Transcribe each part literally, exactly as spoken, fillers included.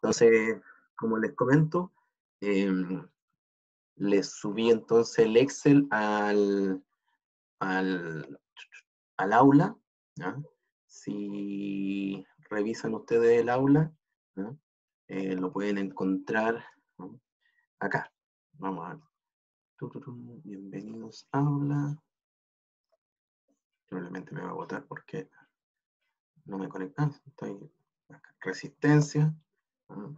Entonces, como les comento, eh, les subí entonces el Excel al, al, al aula, ¿ya? Si revisan ustedes el aula, ¿ya? Eh, lo pueden encontrar, ¿no? Acá. Vamos a ver. Bienvenidos aula. Probablemente me va a botar porque no me conecta. Estoy acá. Resistencia. ¿No?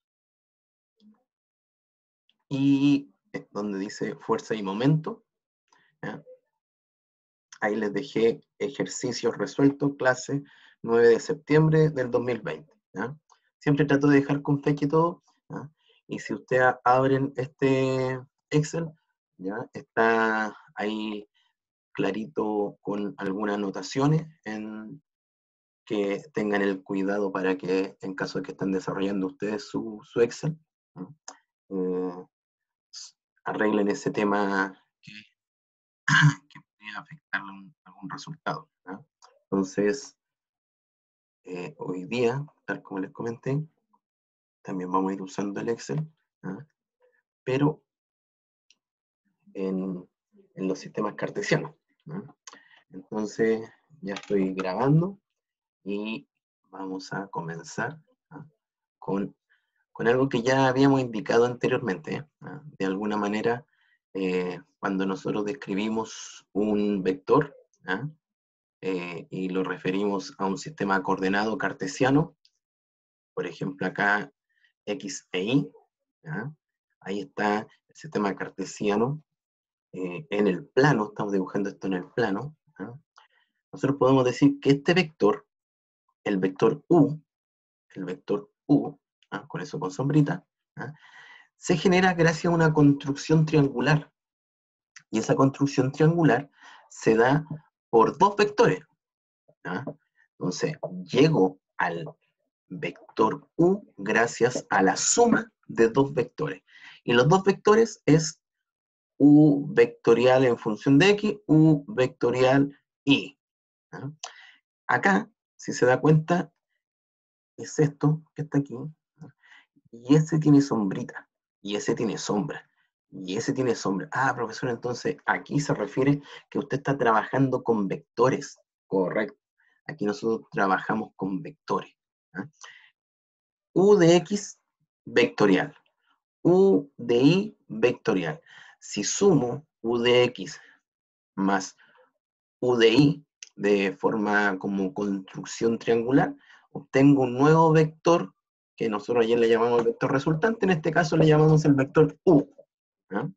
Y donde dice fuerza y momento, ¿ya? Ahí les dejé ejercicios resueltos, clase nueve de septiembre del dos mil veinte. ¿Ya? Siempre trato de dejar con fecha y todo, ¿ya? Y si ustedes abren este Excel, ¿ya? Está ahí clarito con algunas anotaciones en que tengan el cuidado para que en caso de que estén desarrollando ustedes su, su Excel, ¿no? eh, arreglen ese tema que, que podría afectar algún, algún resultado, ¿no? Entonces, eh, hoy día, tal como les comenté, también vamos a ir usando el Excel, ¿no? Pero en, en los sistemas cartesianos, ¿no? Entonces, ya estoy grabando y vamos a comenzar, ¿no? con, con algo que ya habíamos indicado anteriormente, ¿no? De alguna manera, eh, cuando nosotros describimos un vector, ¿no? eh, y lo referimos a un sistema coordenado cartesiano, por ejemplo acá X e Y, ¿ya? Ahí está el sistema cartesiano, eh, en el plano, estamos dibujando esto en el plano, ¿ya? Nosotros podemos decir que este vector, el vector U, el vector U, ¿ya? Con eso con sombrita, ¿ya? Se genera gracias a una construcción triangular, y esa construcción triangular se da por dos vectores, ¿ya? Entonces, llego al vector U gracias a la suma de dos vectores. Y los dos vectores es U vectorial en función de X, U vectorial Y, ¿no? Acá, si se da cuenta, es esto que está aquí, ¿no? Y ese tiene sombrita, y ese tiene sombra, y ese tiene sombra. Ah, profesor, entonces aquí se refiere que usted está trabajando con vectores. Correcto. Aquí nosotros trabajamos con vectores, ¿no? U de X vectorial, U de Y vectorial. Si sumo U de X más U de Y de forma como construcción triangular, obtengo un nuevo vector que nosotros ayer le llamamos vector resultante, en este caso le llamamos el vector U, ¿no?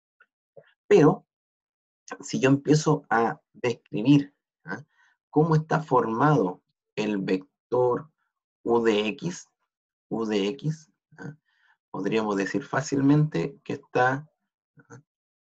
Pero si yo empiezo a describir, ¿no?, cómo está formado el vector U de X, U de X, ¿no?, podríamos decir fácilmente que está, ¿no?,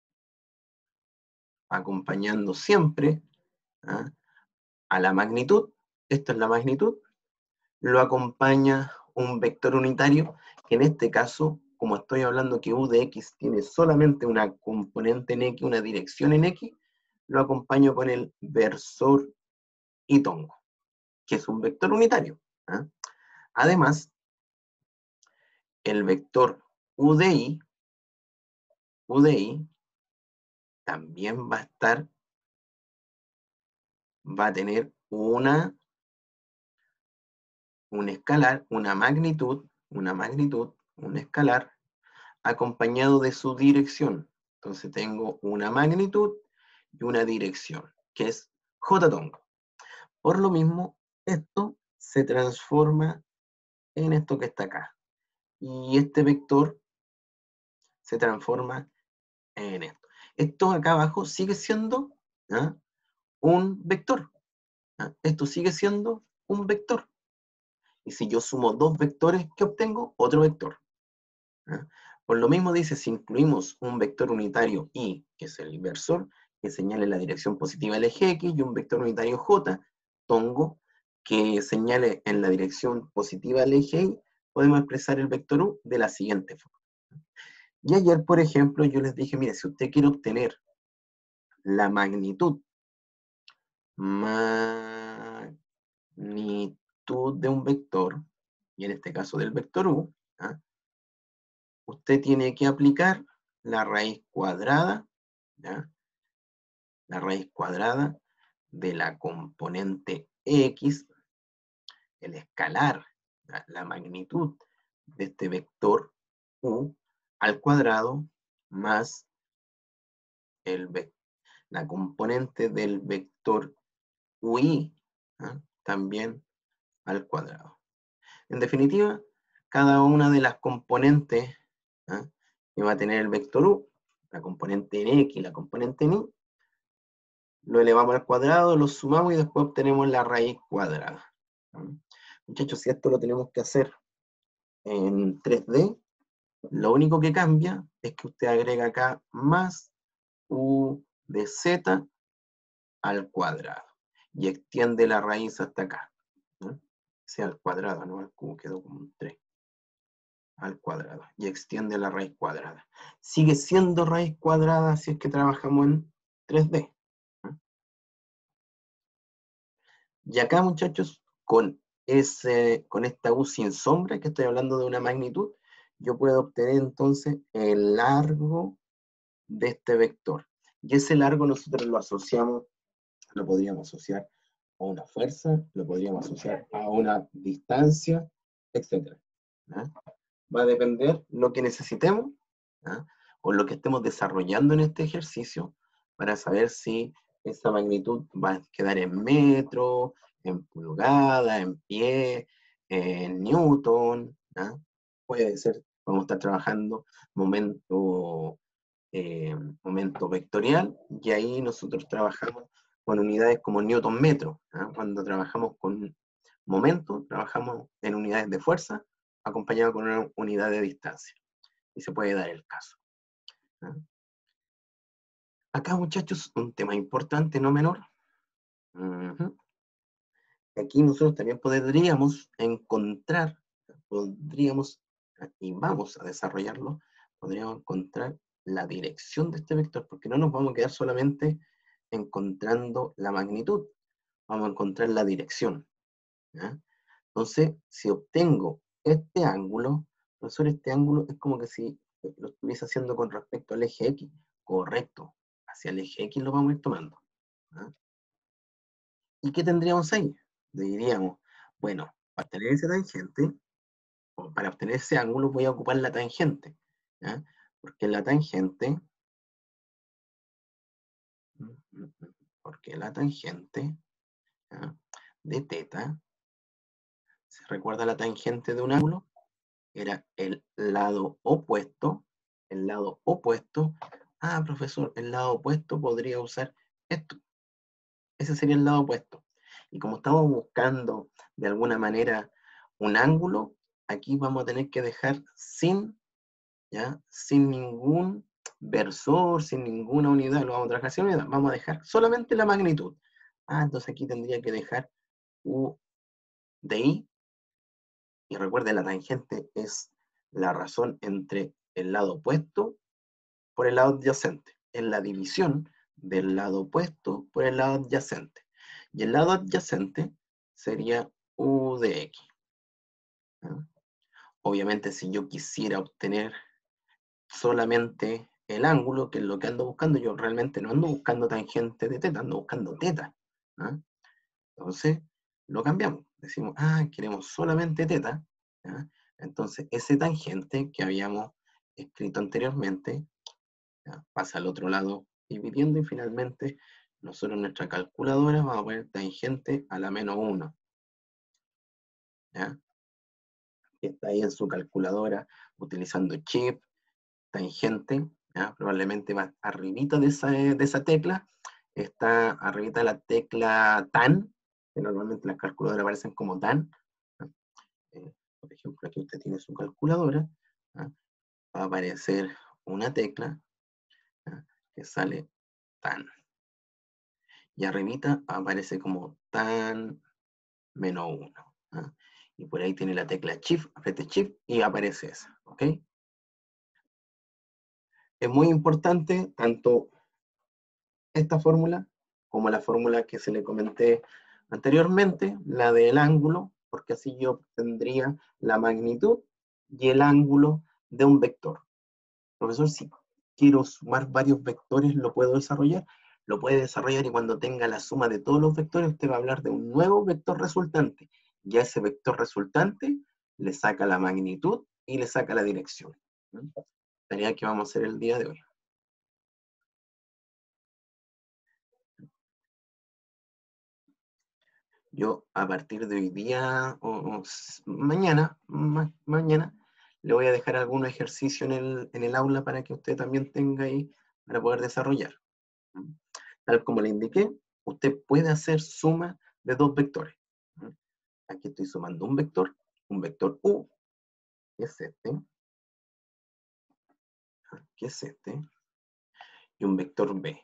acompañando siempre, ¿no?, a la magnitud. Esto es la magnitud. Lo acompaña un vector unitario, que en este caso, como estoy hablando que U de X tiene solamente una componente en X, una dirección en X, lo acompaño con el versor y tongo, que es un vector unitario, ¿eh? Además, el vector U de Y, U de Y también va a estar, va a tener una, un escalar, una magnitud, una magnitud, un escalar, acompañado de su dirección. Entonces tengo una magnitud y una dirección, que es J tongo. Por lo mismo, esto se transforma en esto que está acá. Y este vector se transforma en esto. Esto acá abajo sigue siendo, ¿ah?, un vector, ¿ah? Esto sigue siendo un vector. Y si yo sumo dos vectores, ¿qué obtengo? Otro vector, ¿ah? Por lo mismo dice, si incluimos un vector unitario Y, que es el inversor, que señale la dirección positiva del eje X, y un vector unitario J, tongo, que señale en la dirección positiva del eje Y, podemos expresar el vector U de la siguiente forma. Y ayer, por ejemplo, yo les dije, mire, si usted quiere obtener la magnitud, magnitud de un vector, y en este caso del vector U, ¿ah? Usted tiene que aplicar la raíz cuadrada, ¿ya? La raíz cuadrada de la componente X, el escalar, la, la magnitud de este vector U al cuadrado más el, la componente del vector U I, ¿ah? También al cuadrado. En definitiva, cada una de las componentes, ¿ah? que va a tener el vector U, la componente en X, la componente en Y, lo elevamos al cuadrado, lo sumamos y después obtenemos la raíz cuadrada. ¿Sí? Muchachos, si esto lo tenemos que hacer en tres D, lo único que cambia es que usted agrega acá más U de Z al cuadrado y extiende la raíz hasta acá. ¿No? Sea al cuadrado, no al cubo, quedó como un tres. Al cuadrado y extiende la raíz cuadrada. Sigue siendo raíz cuadrada si es que trabajamos en tres D. ¿No? Y acá, muchachos, con, ese, con esta U sin sombra, que estoy hablando de una magnitud, yo puedo obtener entonces el largo de este vector. Y ese largo nosotros lo asociamos, lo podríamos asociar a una fuerza, lo podríamos asociar a una distancia, etcétera. ¿No? Va a depender lo que necesitemos, ¿no? O lo que estemos desarrollando en este ejercicio para saber si esa magnitud va a quedar en metro, en pulgada, en pie, en newton, ¿no? Puede ser, vamos a estar trabajando momento, eh, momento vectorial, y ahí nosotros trabajamos con unidades como newton metro, ¿no? Cuando trabajamos con momento, trabajamos en unidades de fuerza, acompañado con una unidad de distancia. Y se puede dar el caso. ¿No? Acá, muchachos, un tema importante, no menor. Uh-huh. Aquí nosotros también podríamos encontrar, podríamos, y vamos a desarrollarlo, podríamos encontrar la dirección de este vector, porque no nos vamos a quedar solamente encontrando la magnitud, vamos a encontrar la dirección. ¿Ya? Entonces, si obtengo este ángulo, profesor, este ángulo es como que si lo estuviese haciendo con respecto al eje X. Correcto, hacia el eje X lo vamos a ir tomando. ¿Ah? ¿Y qué tendríamos ahí? Diríamos, bueno, para obtener ese tangente, o para obtener ese ángulo voy a ocupar la tangente. ¿Ya? Porque la tangente, porque la tangente, ¿ya? De teta, ¿se recuerda la tangente de un ángulo? Era el lado opuesto, el lado opuesto. Ah, profesor, el lado opuesto podría usar esto. Ese sería el lado opuesto. Y como estamos buscando de alguna manera un ángulo, aquí vamos a tener que dejar sin, ¿ya? Sin ningún versor, sin ninguna unidad, lo vamos a trabajar sin unidad, vamos a dejar solamente la magnitud. Ah, entonces aquí tendría que dejar U de I, y recuerden, la tangente es la razón entre el lado opuesto por el lado adyacente. Es la división del lado opuesto por el lado adyacente. Y el lado adyacente sería U de X. ¿No? Obviamente, si yo quisiera obtener solamente el ángulo, que es lo que ando buscando, yo realmente no ando buscando tangente de teta, ando buscando teta. ¿No? Entonces, lo cambiamos. Decimos, ah, queremos solamente teta. ¿Ya? Entonces, ese tangente que habíamos escrito anteriormente, ¿ya? Pasa al otro lado dividiendo, y finalmente nosotros en nuestra calculadora vamos a poner tangente a la menos uno. ¿Ya? Está ahí en su calculadora utilizando chip, tangente, ¿ya? Probablemente va arribita de esa, de esa tecla, está arribita de la tecla tan, que normalmente las calculadoras aparecen como tan. ¿Ya? Eh, por ejemplo, aquí usted tiene su calculadora, ¿ya? Va a aparecer una tecla, ¿ya? Que sale tan. Y arribita aparece como tan menos uno. ¿Ya? Y por ahí tiene la tecla Shift, apriete Shift y aparece esa. ¿Ok? Es muy importante tanto esta fórmula como la fórmula que se le comenté anteriormente, la del ángulo, porque así yo obtendría la magnitud y el ángulo de un vector. Profesor, si quiero sumar varios vectores, ¿lo puedo desarrollar? Lo puede desarrollar y cuando tenga la suma de todos los vectores, usted va a hablar de un nuevo vector resultante. Y a ese vector resultante le saca la magnitud y le saca la dirección. ¿Mm? Tarea que vamos a hacer el día de hoy. Yo a partir de hoy día, o, o mañana, ma, mañana, le voy a dejar algún ejercicio en el, en el aula para que usted también tenga ahí para poder desarrollar. Tal como le indiqué, usted puede hacer suma de dos vectores. Aquí estoy sumando un vector, un vector U, que es este, que es este, y un vector B.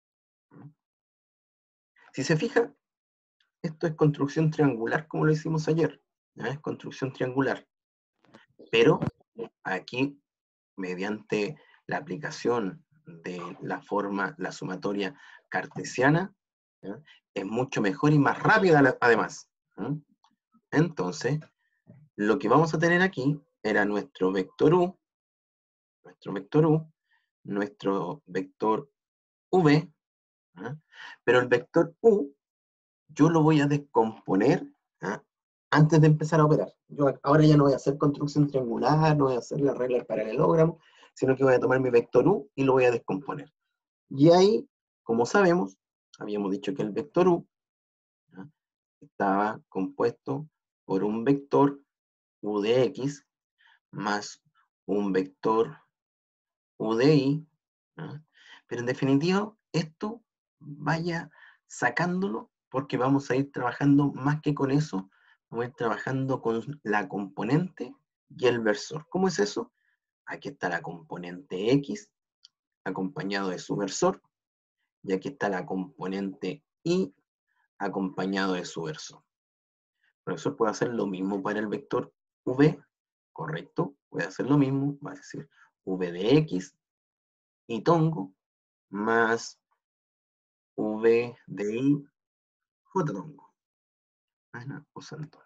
Si se fija, esto es construcción triangular como lo hicimos ayer. ¿Ya? Es construcción triangular. Pero aquí, mediante la aplicación de la forma, la sumatoria cartesiana, ¿ya? Es mucho mejor y más rápida además. ¿Mm? Entonces, lo que vamos a tener aquí era nuestro vector U, nuestro vector U, nuestro vector V, ¿ah? Pero el vector U yo lo voy a descomponer, ¿ah? Antes de empezar a operar. Yo ahora ya no voy a hacer construcción triangular, no voy a hacer la regla del paralelogramo, sino que voy a tomar mi vector U y lo voy a descomponer. Y ahí, como sabemos, habíamos dicho que el vector U, ¿ah? Estaba compuesto por un vector U de X más un vector U de Y, ¿ah? Pero en definitiva, esto vaya sacándolo porque vamos a ir trabajando más que con eso, vamos a ir trabajando con la componente y el versor. ¿Cómo es eso? Aquí está la componente X acompañado de su versor y aquí está la componente Y acompañado de su versor. El profesor puede hacer lo mismo para el vector V, correcto, puede hacer lo mismo, va a decir V de X y tongo más V de I, J tongo. Ana o santo.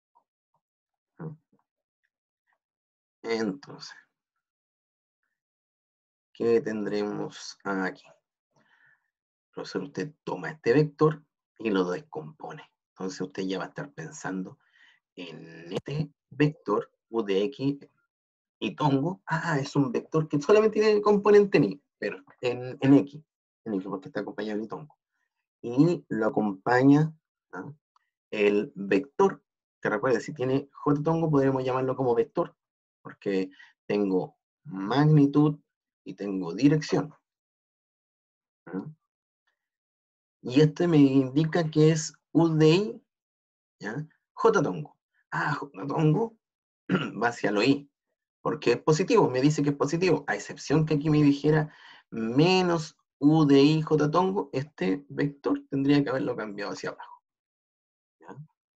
Entonces, ¿qué tendremos aquí? Profesor, usted toma este vector y lo descompone. Entonces usted ya va a estar pensando en este vector U de X y tongo. Ah, es un vector que solamente tiene el componente en Y, pero en, en X, en X porque está acompañado de tongo. Y lo acompaña, ¿no?, el vector, que recuerde, si tiene J tongo podríamos llamarlo como vector, porque tengo magnitud y tengo dirección. ¿No? Y este me indica que es U de I, ¿ya? J tongo. Ah, J tongo va hacia lo I, porque es positivo, me dice que es positivo, a excepción que aquí me dijera menos U de I J tongo, este vector tendría que haberlo cambiado hacia abajo. ¿Ya?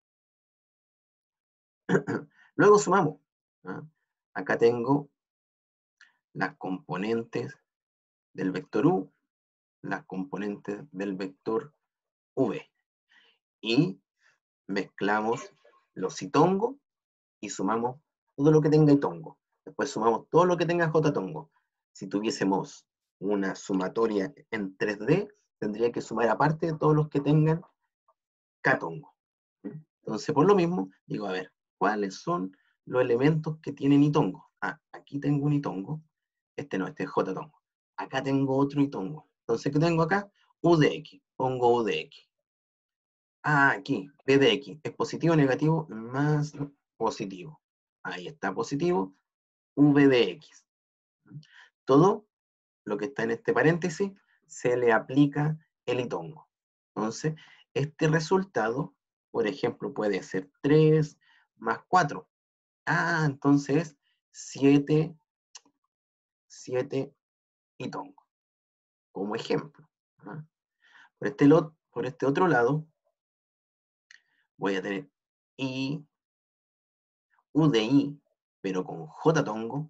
Luego sumamos. ¿No? Acá tengo las componentes del vector U, las componentes del vector V. Y mezclamos los itongo y sumamos todo lo que tenga itongo. Después sumamos todo lo que tenga J tongo. Si tuviésemos una sumatoria en tres D, tendría que sumar aparte de todos los que tengan K tongo. Entonces, por lo mismo, digo, a ver, ¿cuáles son los elementos que tienen itongo? Ah, aquí tengo un itongo. Este no, este es J tongo. Acá tengo otro itongo. Entonces, ¿qué tengo acá? U de X. Pongo U de X. Ah, aquí, P de X. ¿Es positivo o negativo? Más positivo. Ahí está positivo. V de X. Todo lo que está en este paréntesis se le aplica el itongo. Entonces, este resultado, por ejemplo, puede ser tres más cuatro. Ah, entonces siete, siete itongo, como ejemplo. ¿Ah? Por, este lo, por este otro lado, voy a tener I, U de I, pero con J tongo,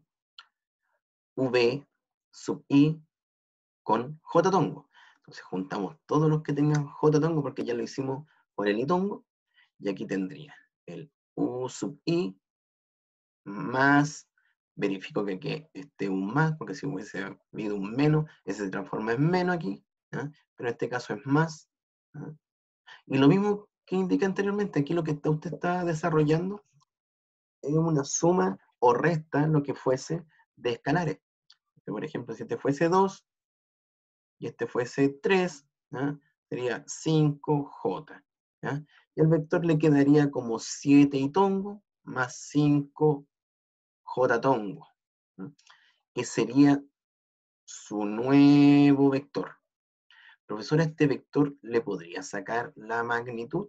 V sub I con J tongo. Entonces juntamos todos los que tengan J tongo, porque ya lo hicimos por el I tongo, y aquí tendría el U sub I más, verifico que, que esté un más, porque si hubiese habido un menos, ese se transforma en menos aquí, ¿ya? Pero en este caso es más, ¿ya? Y lo mismo que indiqué anteriormente, aquí lo que está, usted está desarrollando es una suma o resta lo que fuese de escalares. Por ejemplo, si este fuese dos y este fuese tres, ¿ya? Sería cinco jota, ¿ya? Y al vector le quedaría como siete y tongo más cinco j tongo, ¿ya? Que sería su nuevo vector. Profesor, ¿a este vector le podría sacar la magnitud?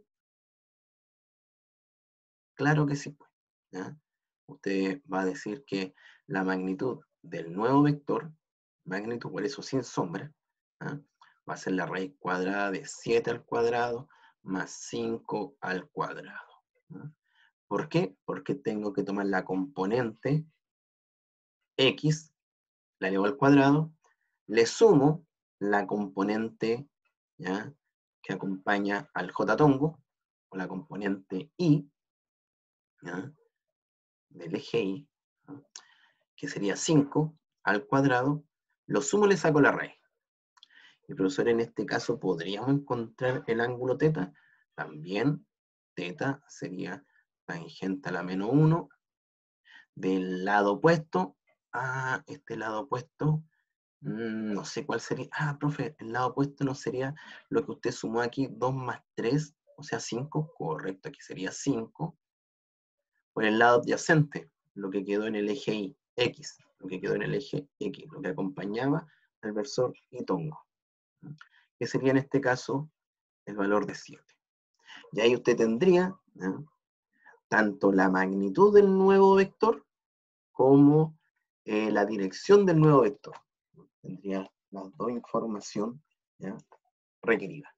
Claro que sí, pues, ¿ya? Usted va a decir que la magnitud del nuevo vector, magnitud por eso sin sombra, ¿ya? Va a ser la raíz cuadrada de siete al cuadrado más cinco al cuadrado, ¿ya? ¿Por qué? Porque tengo que tomar la componente x, la elevo al cuadrado, le sumo la componente, ¿ya?, que acompaña al j tongo, o la componente y, ¿ya?, del eje y, ¿no?, que sería cinco al cuadrado, lo sumo y le saco la raíz. Y profesor, en este caso, ¿podríamos encontrar el ángulo teta? También teta sería tangente a la menos uno del lado opuesto a este lado opuesto. Mm, no sé cuál sería. Ah, profe, el lado opuesto no sería lo que usted sumó aquí, dos más tres, o sea, cinco. Correcto, aquí sería cinco. Por el lado adyacente, lo que quedó en el eje Y, X, lo que quedó en el eje X, lo que acompañaba al versor y tongo, que sería en este caso el valor de siete. Y ahí usted tendría, ¿no?, tanto la magnitud del nuevo vector como eh, la dirección del nuevo vector. Tendría las dos información, ¿ya?, requerida.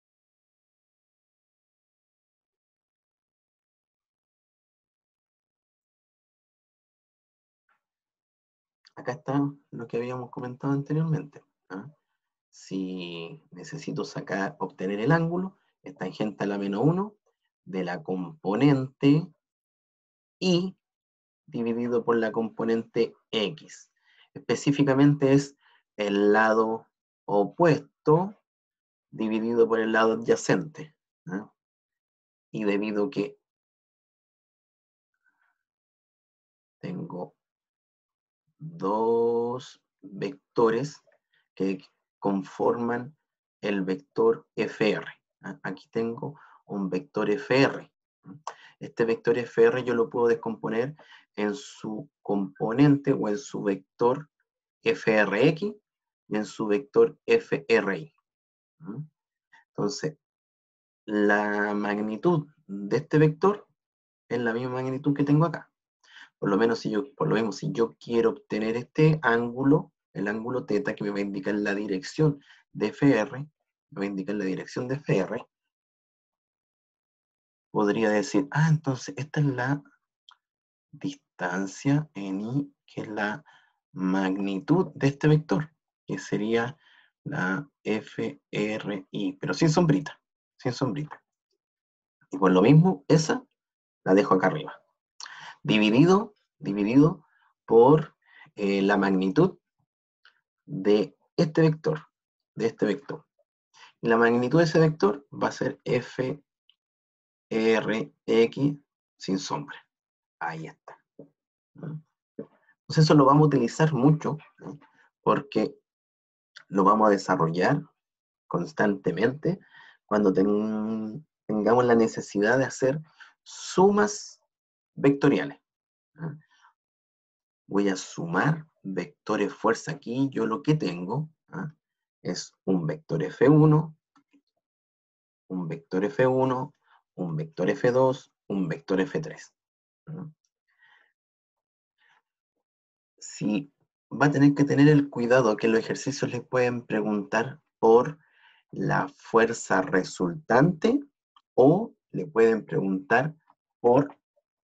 Acá está lo que habíamos comentado anteriormente, ¿ah? Si necesito sacar, obtener el ángulo, es tangente a la menos uno de la componente y dividido por la componente x. Específicamente es el lado opuesto dividido por el lado adyacente, ¿ah? Y debido a que tengo dos vectores que conforman el vector F R. Aquí tengo un vector F R. Este vector F R yo lo puedo descomponer en su componente o en su vector F R X y en su vector F R Y. Entonces, la magnitud de este vector es la misma magnitud que tengo acá. Por lo menos si yo, por lo mismo, si yo quiero obtener este ángulo, el ángulo teta, que me va a indicar la dirección de F R, me va a indicar la dirección de F R, podría decir, ah, entonces esta es la distancia en I, que es la magnitud de este vector, que sería la F R I, pero sin sombrita, sin sombrita. Y por lo mismo, esa la dejo acá arriba. Dividido, dividido por eh, la magnitud de este vector, de este vector. Y la magnitud de ese vector va a ser F R X sin sombra. Ahí está. Entonces eso lo vamos a utilizar mucho, ¿no?, porque lo vamos a desarrollar constantemente cuando ten, tengamos la necesidad de hacer sumas vectoriales, ¿no? Voy a sumar vectores fuerza aquí. Yo lo que tengo, ¿ah?, es un vector F uno, un vector F uno, un vector F dos, un vector F tres. ¿No? Sí, va a tener que tener el cuidado que los ejercicios les pueden preguntar por la fuerza resultante o le pueden preguntar por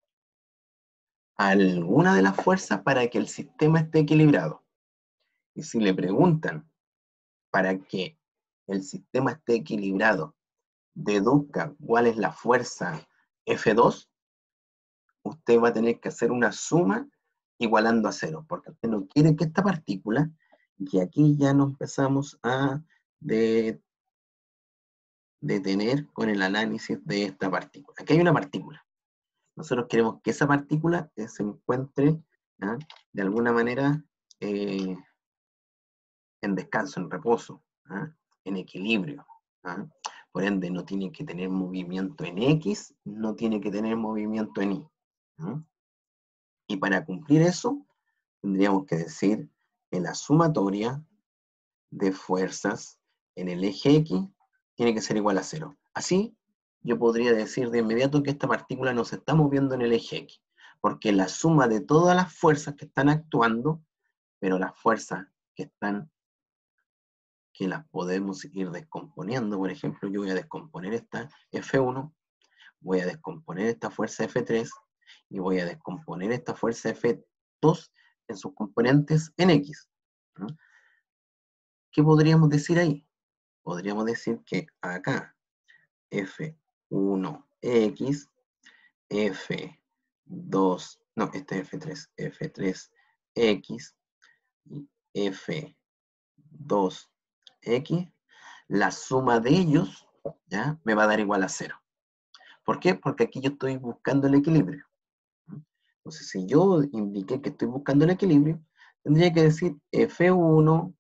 alguna de las fuerzas para que el sistema esté equilibrado. Y si le preguntan para que el sistema esté equilibrado, deduzca cuál es la fuerza F dos, usted va a tener que hacer una suma igualando a cero, porque usted no quiere que esta partícula, y aquí ya nos empezamos a de, detener con el análisis de esta partícula. Aquí hay una partícula. Nosotros queremos que esa partícula eh, se encuentre, ¿ah?, de alguna manera eh, en descanso, en reposo, ¿ah?, en equilibrio, ¿ah? Por ende, no tiene que tener movimiento en X, no tiene que tener movimiento en Y, ¿ah? Y para cumplir eso, tendríamos que decir que la sumatoria de fuerzas en el eje X tiene que ser igual a cero. Así, yo podría decir de inmediato que esta partícula no se está moviendo en el eje X, porque la suma de todas las fuerzas que están actuando, pero las fuerzas que están, que las podemos ir descomponiendo, por ejemplo, yo voy a descomponer esta F uno, voy a descomponer esta fuerza F tres, y voy a descomponer esta fuerza F dos en sus componentes en X, ¿no? ¿Qué podríamos decir ahí? Podríamos decir que acá F uno X, F dos, no, este es F tres, F tres X y F dos X, la suma de ellos, ¿ya?, me va a dar igual a cero. ¿Por qué? Porque aquí yo estoy buscando el equilibrio. Entonces, si yo indiqué que estoy buscando el equilibrio, tendría que decir F uno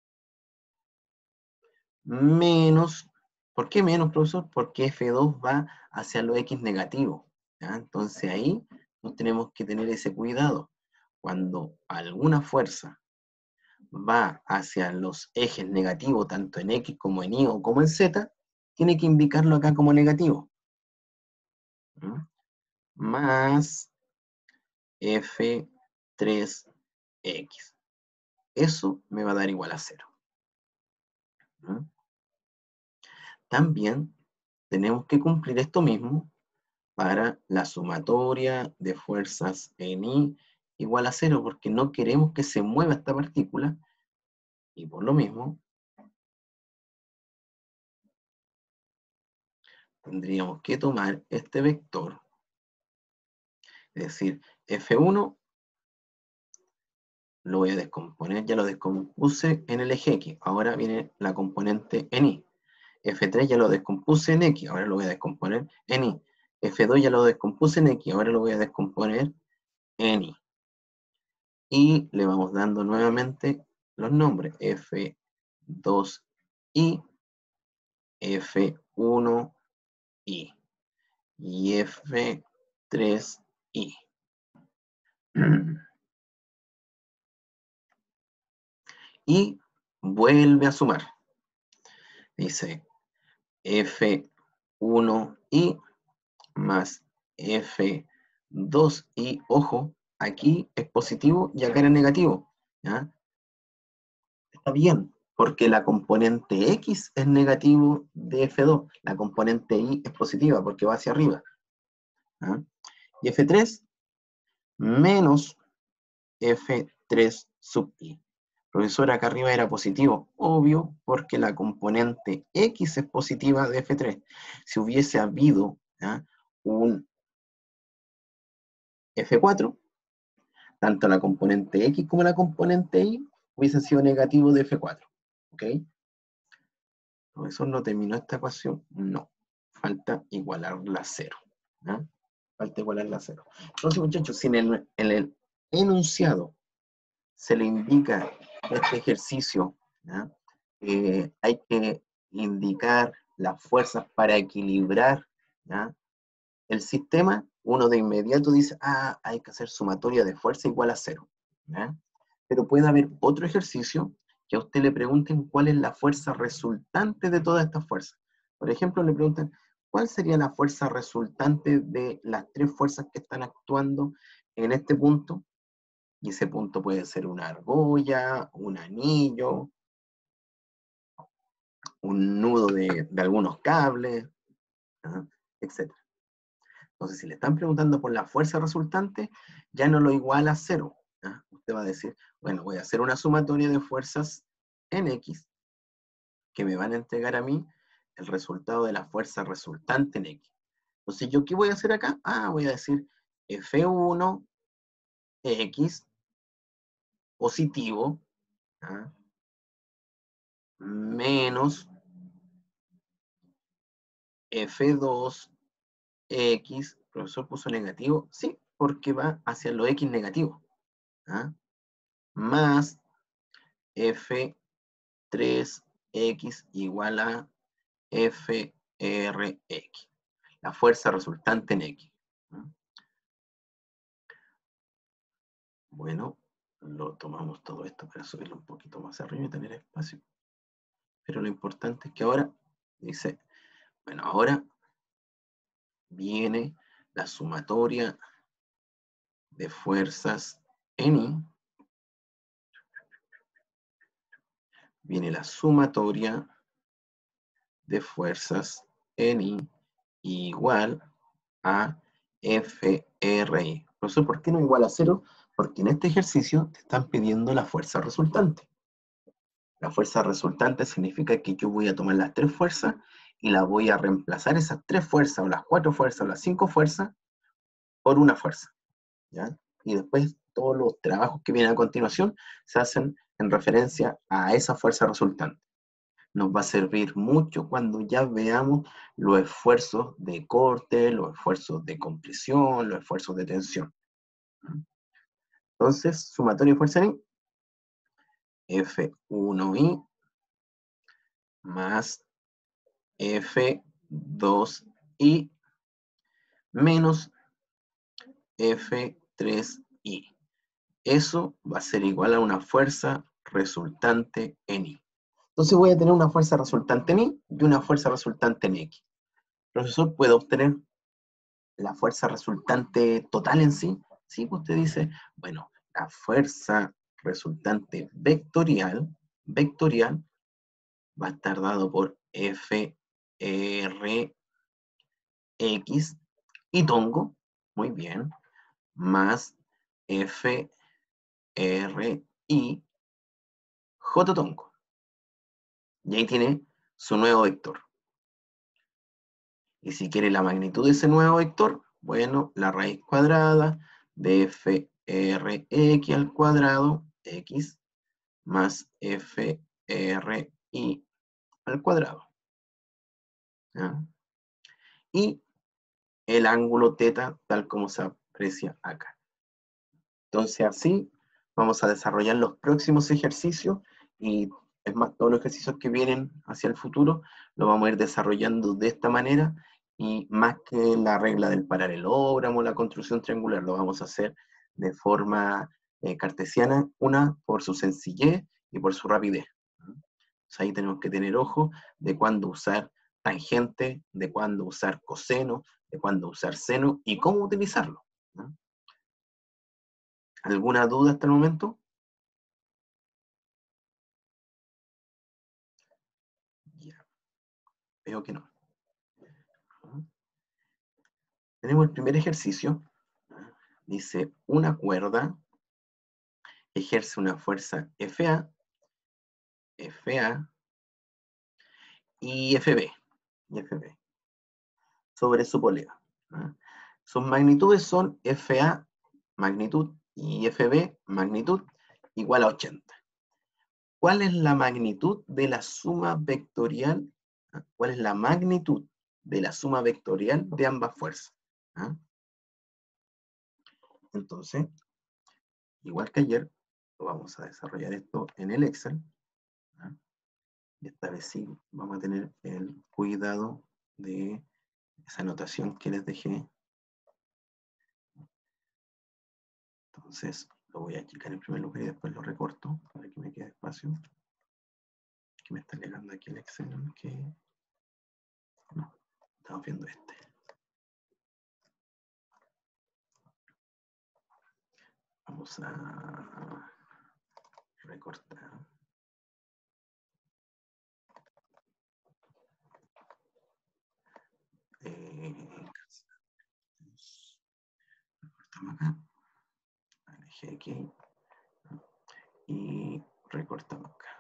menos, ¿por qué menos, profesor? Porque F dos va hacia lo X negativo, ¿ya? Entonces ahí nos tenemos que tener ese cuidado. Cuando alguna fuerza va hacia los ejes negativos, tanto en X como en Y o como en Z, tiene que indicarlo acá como negativo. ¿Mm? Más F tres X. Eso me va a dar igual a cero. ¿Mm? También tenemos que cumplir esto mismo para la sumatoria de fuerzas en I igual a cero, porque no queremos que se mueva esta partícula, y por lo mismo tendríamos que tomar este vector, es decir, F uno lo voy a descomponer, ya lo descompuse en el eje X, ahora viene la componente en Y. F tres ya lo descompuse en X, ahora lo voy a descomponer en Y. F dos ya lo descompuse en X, ahora lo voy a descomponer en Y. Y le vamos dando nuevamente los nombres, F dos I, F uno I y F tres I. Y vuelve a sumar. Dice F uno I más F dos I. Ojo, aquí es positivo y acá era negativo, ¿ya? Está bien, porque la componente X es negativo de F dos, la componente Y es positiva porque va hacia arriba, ¿ah? Y F tres menos F tres sub I. Profesor, acá arriba era positivo, obvio, porque la componente X es positiva de F tres. Si hubiese habido, ¿ah?, un F cuatro, tanto la componente X como la componente Y hubiesen sido negativos de F cuatro, ¿ok? ¿Profesor, no terminó esta ecuación? No, falta igualarla a cero, ¿ah? Falta igualarla a cero. Entonces, muchachos, si en el, en el enunciado se le indica este ejercicio, ¿ya?, eh, hay que indicar las fuerzas para equilibrar, ¿ya?, el sistema, uno de inmediato dice, ah, hay que hacer sumatoria de fuerza igual a cero, ¿ya? Pero puede haber otro ejercicio que a usted le pregunten cuál es la fuerza resultante de todas estas fuerzas. Por ejemplo, le preguntan, ¿cuál sería la fuerza resultante de las tres fuerzas que están actuando en este punto? Y ese punto puede ser una argolla, un anillo, un nudo de, de algunos cables, ¿ah?, etcétera. Entonces, si le están preguntando por la fuerza resultante, ya no lo iguala a cero, ¿ah? Usted va a decir, bueno, voy a hacer una sumatoria de fuerzas en X, que me van a entregar a mí el resultado de la fuerza resultante en X. Entonces, ¿yo qué voy a hacer acá? Ah, voy a decir F uno X positivo, ¿ah? Menos F dos X, el profesor puso negativo, sí, porque va hacia lo X negativo, ¿ah? Más F tres X igual a F R X, la fuerza resultante en X. ¿Ah? Bueno, lo tomamos todo esto para subirlo un poquito más arriba y tener espacio. Pero lo importante es que ahora dice, bueno, ahora viene la sumatoria de fuerzas en I, viene la sumatoria de fuerzas en I igual a F R I. Profesor, ¿por qué no igual a cero? Porque en este ejercicio te están pidiendo la fuerza resultante. La fuerza resultante significa que yo voy a tomar las tres fuerzas y las voy a reemplazar, esas tres fuerzas, o las cuatro fuerzas, o las cinco fuerzas, por una fuerza, ¿ya? Y después todos los trabajos que vienen a continuación se hacen en referencia a esa fuerza resultante. Nos va a servir mucho cuando ya veamos los esfuerzos de corte, los esfuerzos de compresión, los esfuerzos de tensión. Entonces, sumatoria de fuerza en I, F uno I más F dos I menos F tres I. Eso va a ser igual a una fuerza resultante en I. Entonces voy a tener una fuerza resultante en I y una fuerza resultante en X. El profesor puede obtener la fuerza resultante total en sí. Sí, pues usted dice, bueno, la fuerza resultante vectorial, vectorial va a estar dado por F R X y tongo, muy bien, más F R I J tongo. Y ahí tiene su nuevo vector. Y si quiere la magnitud de ese nuevo vector, bueno, la raíz cuadrada de F R X al cuadrado, X, más F R I al cuadrado. ¿Ya? Y el ángulo teta tal como se aprecia acá. Entonces así vamos a desarrollar los próximos ejercicios y es más, todos los ejercicios que vienen hacia el futuro lo vamos a ir desarrollando de esta manera y más que la regla del paralelogramo, la construcción triangular, lo vamos a hacer de forma eh, cartesiana, una por su sencillez y por su rapidez. Entonces ahí tenemos que tener ojo de cuándo usar tangente, de cuándo usar coseno, de cuándo usar seno y cómo utilizarlo, ¿no? ¿Alguna duda hasta el momento? Ya, veo que no. Tenemos el primer ejercicio. Dice, una cuerda ejerce una fuerza F A, F A y F B, y F B sobre su polea. ¿Ah? Sus magnitudes son F A, magnitud, y F B, magnitud, igual a ochenta. ¿Cuál es la magnitud de la suma vectorial? ¿Ah? ¿Cuál es la magnitud de la suma vectorial de ambas fuerzas? ¿Ah? Entonces, igual que ayer, vamos a desarrollar esto en el Excel. ¿Ah? Y esta vez sí vamos a tener el cuidado de esa anotación que les dejé. Entonces lo voy a achicar en primer lugar y después lo recorto para que me quede espacio. Que me está negando aquí el Excel, que no, estamos viendo este. Vamos a recortar. Eh, recortamos acá. Elegí aquí. Y recortamos acá.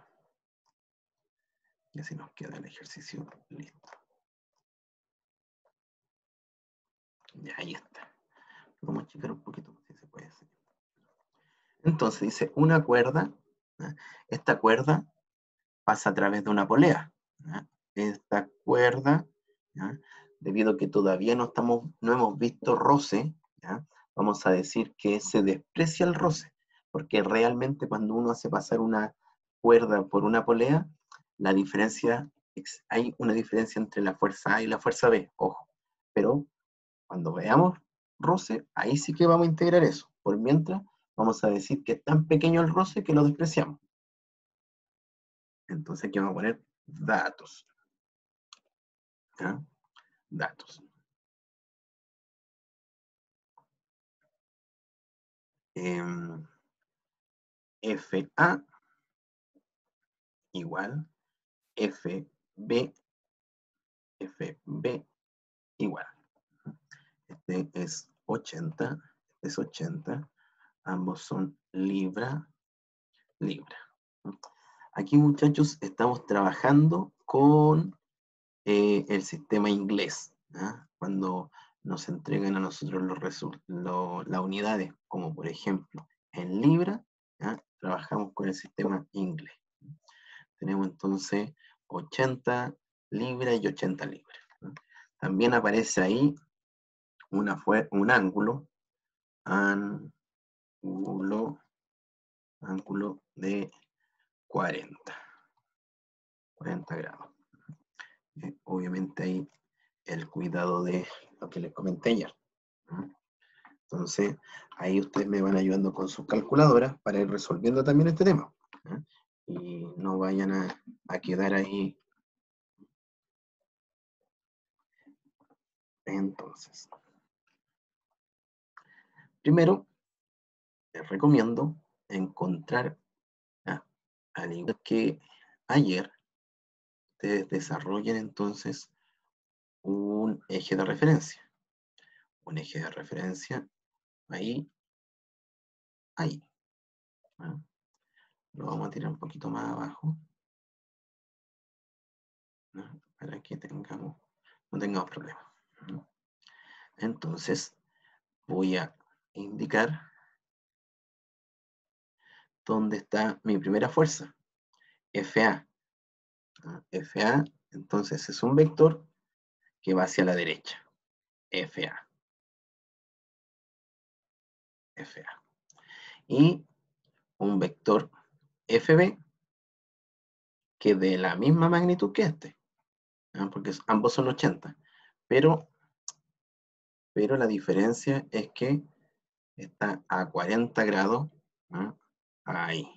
Y así nos queda el ejercicio listo. Ya, ahí está. Vamos a achicar un poquito si se puede hacer. Entonces dice una cuerda, ¿ya? Esta cuerda pasa a través de una polea, ¿ya? Esta cuerda, ¿ya? Debido a que todavía no, estamos, no hemos visto roce, ¿ya? Vamos a decir que se desprecia el roce, porque realmente cuando uno hace pasar una cuerda por una polea, la diferencia, hay una diferencia entre la fuerza A y la fuerza B, ojo, pero cuando veamos roce, ahí sí que vamos a integrar eso. Por mientras, vamos a decir que es tan pequeño el roce que lo despreciamos. Entonces aquí vamos a poner datos. ¿Ya? Datos. Eh, F A igual F B, F B igual. Este es ochenta, este es ochenta. Ambos son libra, libra. Aquí, muchachos, estamos trabajando con eh, el sistema inglés, ¿ah? Cuando nos entregan a nosotros los lo, las unidades, como por ejemplo en libra, ¿ah? Trabajamos con el sistema inglés. Tenemos entonces ochenta libras y ochenta libras, ¿no? También aparece ahí una fue, un ángulo, ángulo, ángulo de cuarenta, cuarenta grados. Eh, obviamente ahí el cuidado de lo que les comenté ayer, ¿no? Entonces, ahí ustedes me van ayudando con sus calculadoras para ir resolviendo también este tema, ¿no? Y no vayan a, a quedar ahí. Entonces, primero, les recomiendo encontrar, ah, al igual que ayer, ustedes desarrollen entonces un eje de referencia. Un eje de referencia ahí, ahí, ¿no? Lo vamos a tirar un poquito más abajo, ¿no? Para que tengamos, no tengamos problemas, ¿no? Entonces, voy a indicar dónde está mi primera fuerza, F A, ¿no? F A, entonces es un vector que va hacia la derecha, F A, F A. Y un vector F B que de la misma magnitud que este, ¿no? Porque ambos son ochenta, pero, pero la diferencia es que está a cuarenta grados, ¿no? Ahí.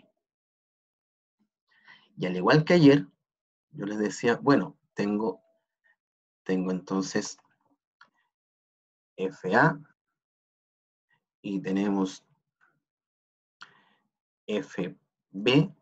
Y al igual que ayer, yo les decía, bueno, tengo, tengo entonces F A y tenemos F B,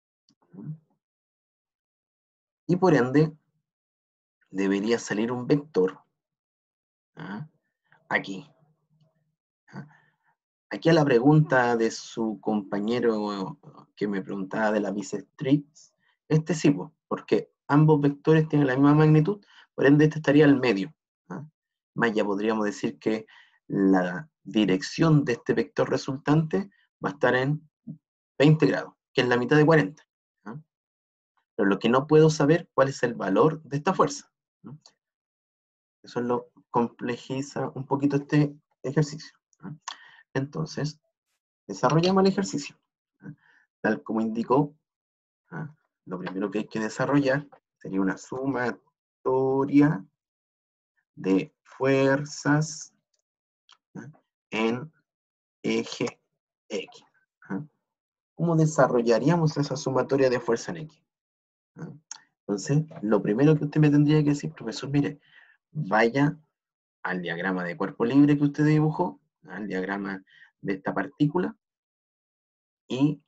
y por ende debería salir un vector, ¿ah? Aquí. ¿Ah? Aquí a la pregunta de su compañero que me preguntaba de la bisectriz, este sí, porque ambos vectores tienen la misma magnitud, por ende este estaría al medio, ¿ah? Más ya podríamos decir que la dirección de este vector resultante va a estar en veinte grados, que es la mitad de cuarenta. ¿Ah? Pero lo que no puedo saber cuál es el valor de esta fuerza, ¿no? Eso lo complejiza un poquito este ejercicio, ¿no? Entonces, desarrollamos el ejercicio, ¿no? Tal como indicó, ¿no? Lo primero que hay que desarrollar sería una sumatoria de fuerzas, ¿no? En eje X, ¿no? ¿Cómo desarrollaríamos esa sumatoria de fuerza en X? ¿No? Entonces, lo primero que usted me tendría que decir, profesor, mire, vaya al diagrama de cuerpo libre que usted dibujó, al diagrama de esta partícula, y,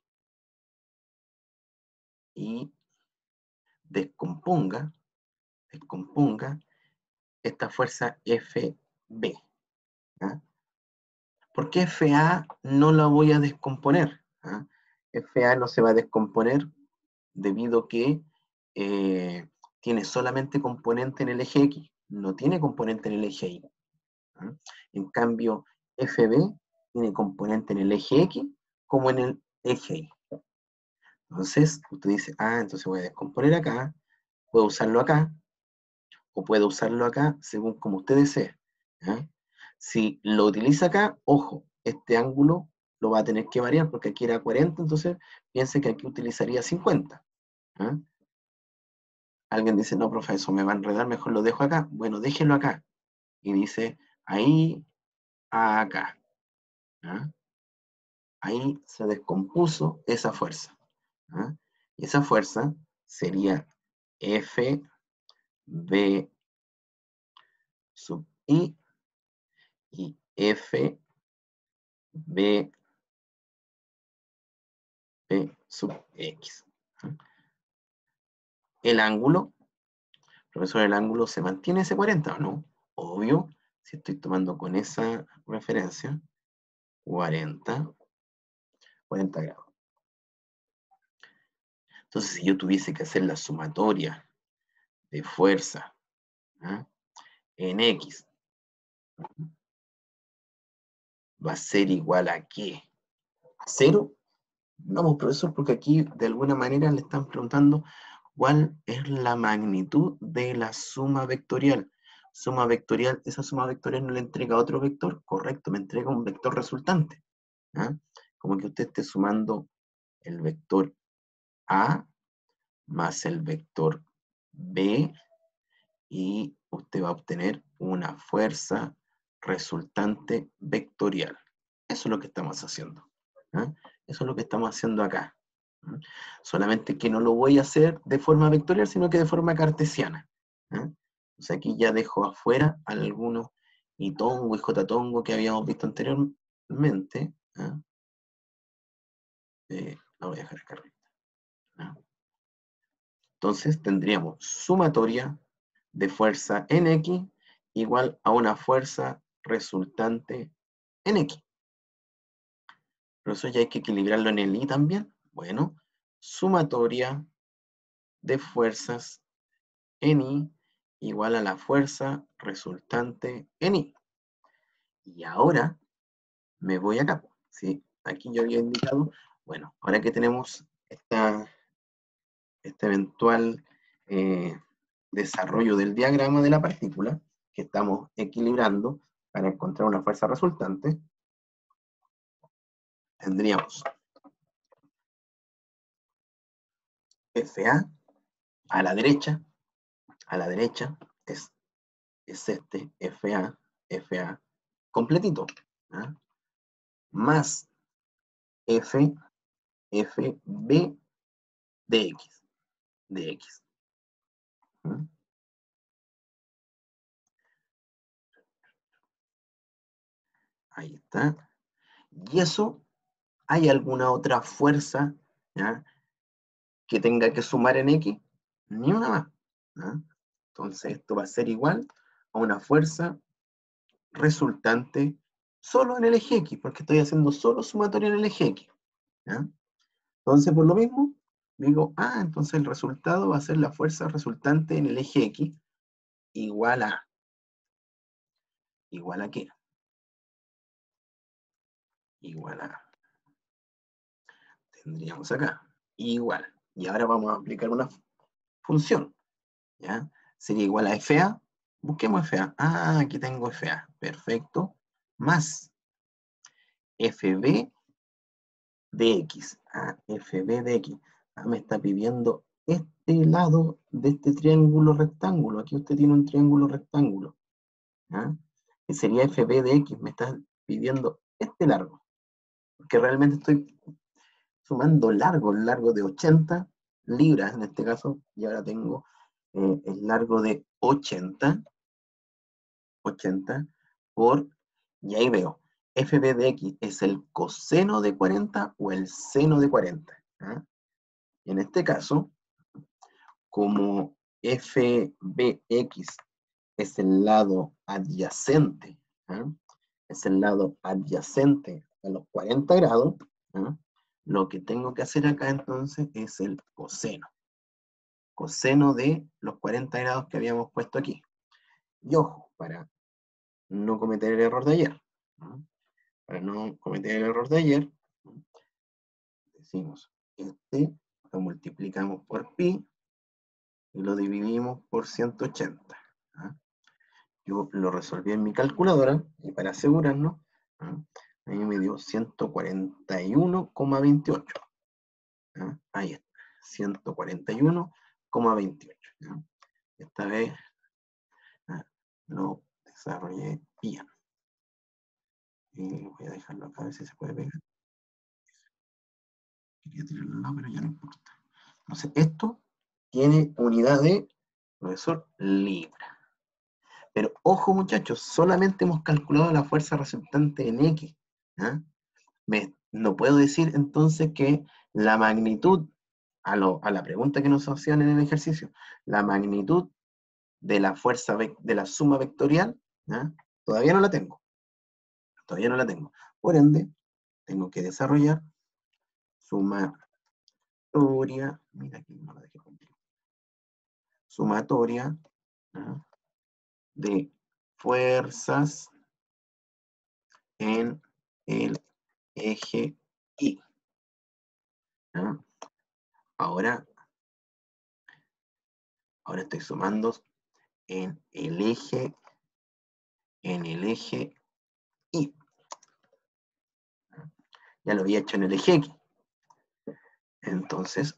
y descomponga, descomponga esta fuerza F B. ¿Ah? ¿Por qué F A no la voy a descomponer? ¿Ah? F A no se va a descomponer debido a que eh, tiene solamente componente en el eje X, no tiene componente en el eje Y. ¿Ah? En cambio, F B tiene componente en el eje X como en el eje Y. Entonces, usted dice, ah, entonces voy a descomponer acá, puedo usarlo acá, o puedo usarlo acá según como usted desee. ¿Ya? Si lo utiliza acá, ojo, este ángulo lo va a tener que variar porque aquí era cuarenta, entonces piense que aquí utilizaría cincuenta. ¿Ya? Alguien dice, no, profe, eso me va a enredar, mejor lo dejo acá. Bueno, déjelo acá. Y dice, ahí, acá. ¿Ya? Ahí se descompuso esa fuerza. ¿Ya? Y esa fuerza sería F B sub I y F B, B sub X. ¿Ya? El ángulo, profesor, el ángulo se mantiene ese cuarenta, ¿o no? Obvio, si estoy tomando con esa referencia, cuarenta, cuarenta grados. Entonces, si yo tuviese que hacer la sumatoria de fuerza, ¿ah?, en X, va a ser igual a ¿qué? ¿A cero? No, pues, profesor, porque aquí de alguna manera le están preguntando cuál es la magnitud de la suma vectorial. Suma vectorial, esa suma vectorial no le entrega otro vector, correcto, me entrega un vector resultante. ¿Ah? Como que usted esté sumando el vector A más el vector B y usted va a obtener una fuerza resultante vectorial. Eso es lo que estamos haciendo. ¿Ah? Eso es lo que estamos haciendo acá. ¿Ah? Solamente que no lo voy a hacer de forma vectorial, sino que de forma cartesiana. ¿Ah? O sea, aquí ya dejo afuera algunos y-tongo y j-tongo que habíamos visto anteriormente. ¿Ah? Eh, la voy a dejar acá arriba. ¿Ah? Entonces tendríamos sumatoria de fuerza en X igual a una fuerza resultante en X. Pero eso ya hay que equilibrarlo en el Y también. Bueno, sumatoria de fuerzas en Y igual a la fuerza resultante en Y. Y ahora me voy acá. ¿Sí? Aquí yo había indicado, bueno, ahora que tenemos esta, este eventual eh, desarrollo del diagrama de la partícula, que estamos equilibrando para encontrar una fuerza resultante, tendríamos F A a la derecha, a la derecha es, es este F A, F A completito, ¿ah?, más F, F B de X, de X. ¿Ah? Ahí está. Y eso, ¿hay alguna otra fuerza, ¿ya?, que tenga que sumar en X? Ni una más. ¿Ah? Entonces esto va a ser igual a una fuerza resultante solo en el eje X, porque estoy haciendo solo sumatoria en el eje X. ¿Ya? Entonces, por lo mismo, digo, ah, entonces el resultado va a ser la fuerza resultante en el eje X igual a, ¿igual a qué? Igual a, tendríamos acá, igual. Y ahora vamos a aplicar una función, ¿ya? Sería igual a F A, busquemos F A. Ah, aquí tengo F A, perfecto, más F B de X. Ah, F B de X. Ah, me está pidiendo este lado de este triángulo rectángulo. Aquí usted tiene un triángulo rectángulo. ¿Ah? Que sería F B de X. Me está pidiendo este largo. Porque realmente estoy sumando largo, el largo de ochenta libras en este caso. Y ahora tengo eh, el largo de ochenta. ochenta por, y ahí veo, F B de X es el coseno de cuarenta o el seno de cuarenta. ¿Ah? En este caso, como F B X es el lado adyacente, ¿ah?, es el lado adyacente a los cuarenta grados, ¿ah?, lo que tengo que hacer acá entonces es el coseno. Coseno de los cuarenta grados que habíamos puesto aquí. Y ojo, para no cometer el error de ayer, ¿no? para no cometer el error de ayer, decimos este, lo multiplicamos por pi y lo dividimos por ciento ochenta. ¿Ah? Yo lo resolví en mi calculadora y para asegurarnos, ¿ah? A mí me dio ciento cuarenta y uno coma veintiocho. ¿Ah? Ahí está, ciento cuarenta y uno coma veintiocho. ¿Ah? Esta vez ¿ah? Lo desarrollé bien. Y voy a dejarlo acá a ver si se puede pegar. Quería tirarlo al lado, pero ya no importa. Entonces, esto tiene unidad de profesor libra. Pero ojo muchachos, solamente hemos calculado la fuerza resultante en X. ¿Ah? Me, no puedo decir entonces que la magnitud, a, lo, a la pregunta que nos hacían en el ejercicio, la magnitud de la fuerza, de la suma vectorial, ¿ah? Todavía no la tengo. Todavía no la tengo. Por ende, tengo que desarrollar sumatoria, mira aquí no la dejé contigo, sumatoria ¿ah? de fuerzas en el eje Y. ¿Ah? Ahora, ahora estoy sumando en el eje, en el eje Y. Ya lo había hecho en el eje X. Entonces,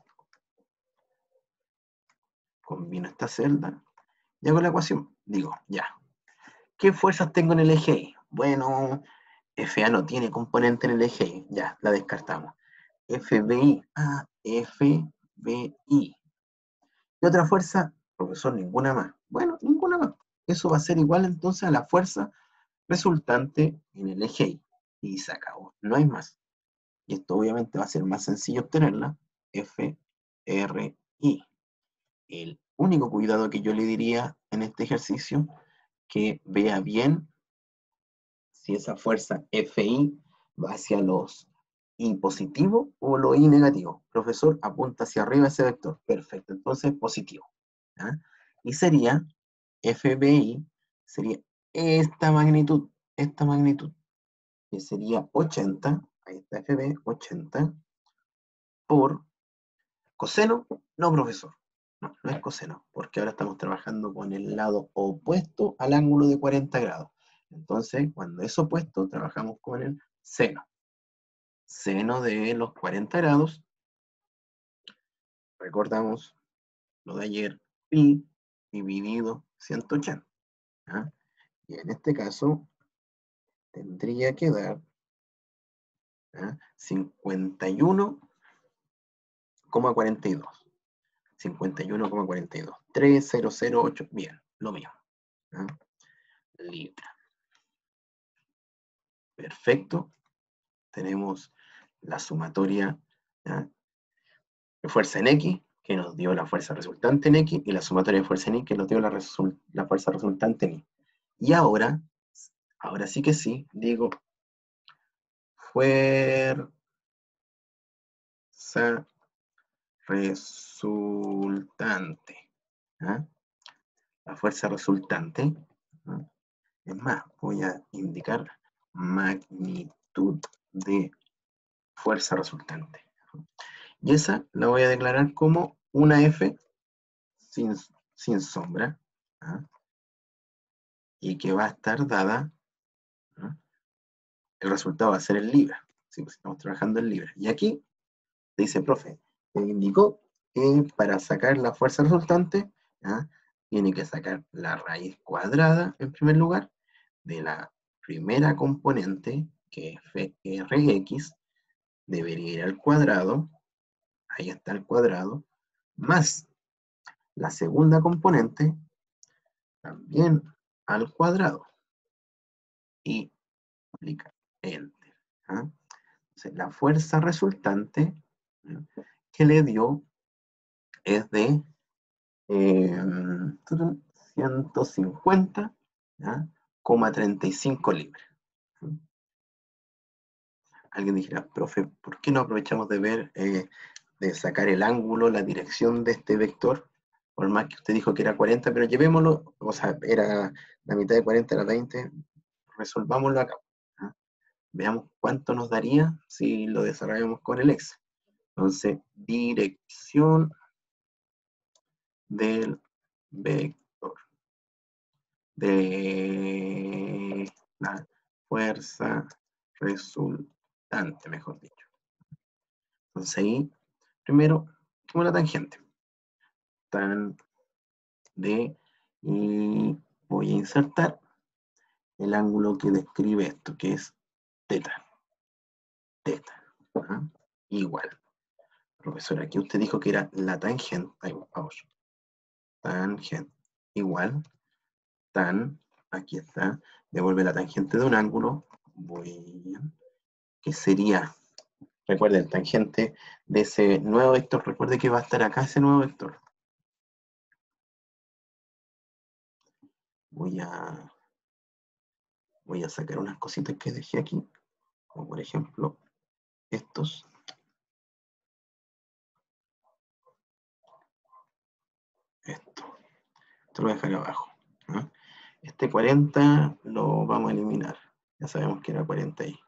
combino esta celda y hago la ecuación. Digo, ya. ¿Qué fuerzas tengo en el eje Y? Bueno, F A no tiene componente en el eje Y. Ya, la descartamos. F B I. Ah, F B I. ¿Qué otra fuerza? Profesor, ninguna más. Bueno, ninguna más. Eso va a ser igual entonces a la fuerza resultante en el eje Y. Y se acabó. No hay más. Y esto obviamente va a ser más sencillo obtenerla. F R I. El único cuidado que yo le diría en este ejercicio, que vea bien si esa fuerza F I va hacia los I positivo o los I negativo. Profesor, apunta hacia arriba ese vector. Perfecto, entonces positivo. ¿Ah? Y sería, F B I, sería esta magnitud, esta magnitud, que sería ochenta, ahí está F B, ochenta, por coseno, no profesor. No, no es coseno, porque ahora estamos trabajando con el lado opuesto al ángulo de cuarenta grados. Entonces, cuando es opuesto, trabajamos con el seno. Seno de los cuarenta grados, recordamos lo de ayer, pi dividido ciento ochenta. ¿Ah? Y en este caso, tendría que dar ¿ah? cincuenta y uno coma cuarenta y dos. cincuenta y uno coma cuarenta y dos. tres mil ocho, bien, lo mismo. ¿Ah? Libra. Perfecto. Tenemos la sumatoria ¿ya? de fuerza en X, que nos dio la fuerza resultante en X, y la sumatoria de fuerza en Y, que nos dio la, resul la fuerza resultante en Y. Y ahora, ahora sí que sí, digo, fuerza resultante. ¿Ah? La fuerza resultante. ¿Ah? Es más, voy a indicar magnitud de fuerza resultante. Y esa la voy a declarar como una F sin, sin sombra, ¿ah? Y que va a estar dada, ¿ah? El resultado va a ser en libra, ¿sí? Pues estamos trabajando en libra. Y aquí dice, profe, me indicó que para sacar la fuerza resultante, ¿ah? Tiene que sacar la raíz cuadrada, en primer lugar, de la primera componente, que es Rx, debería ir al cuadrado, ahí está el cuadrado, más la segunda componente, también al cuadrado, y aplicar Enter. ¿Ah? Entonces, la fuerza resultante ¿sí? que le dio es de eh, ciento cincuenta coma treinta y cinco libras. ¿Sí? Alguien dijera, profe, ¿por qué no aprovechamos de ver, eh, de sacar el ángulo, la dirección de este vector? Por más que usted dijo que era cuarenta, pero llevémoslo, o sea, era la mitad de cuarenta, era veinte, resolvámoslo acá. ¿Ah? veamos cuánto nos daría si lo desarrollamos con el Excel. Entonces, dirección del vector de la fuerza resultante, mejor dicho. Entonces ahí, primero, como la tangente. Tan de, y voy a insertar el ángulo que describe esto, que es teta. Teta. ¿Ah? Igual. Profesor, aquí usted dijo que era la tangente. Ahí vamos. Tangente. Igual. Tan. Aquí está. Devuelve la tangente de un ángulo. Voy. Que sería. Recuerden, tangente de ese nuevo vector. Recuerde que va a estar acá ese nuevo vector. Voy a. Voy a sacar unas cositas que dejé aquí. Como por ejemplo, estos. Esto. Esto lo voy a dejar abajo. ¿No? Este cuarenta lo vamos a eliminar. Ya sabemos que era cuarenta ahí.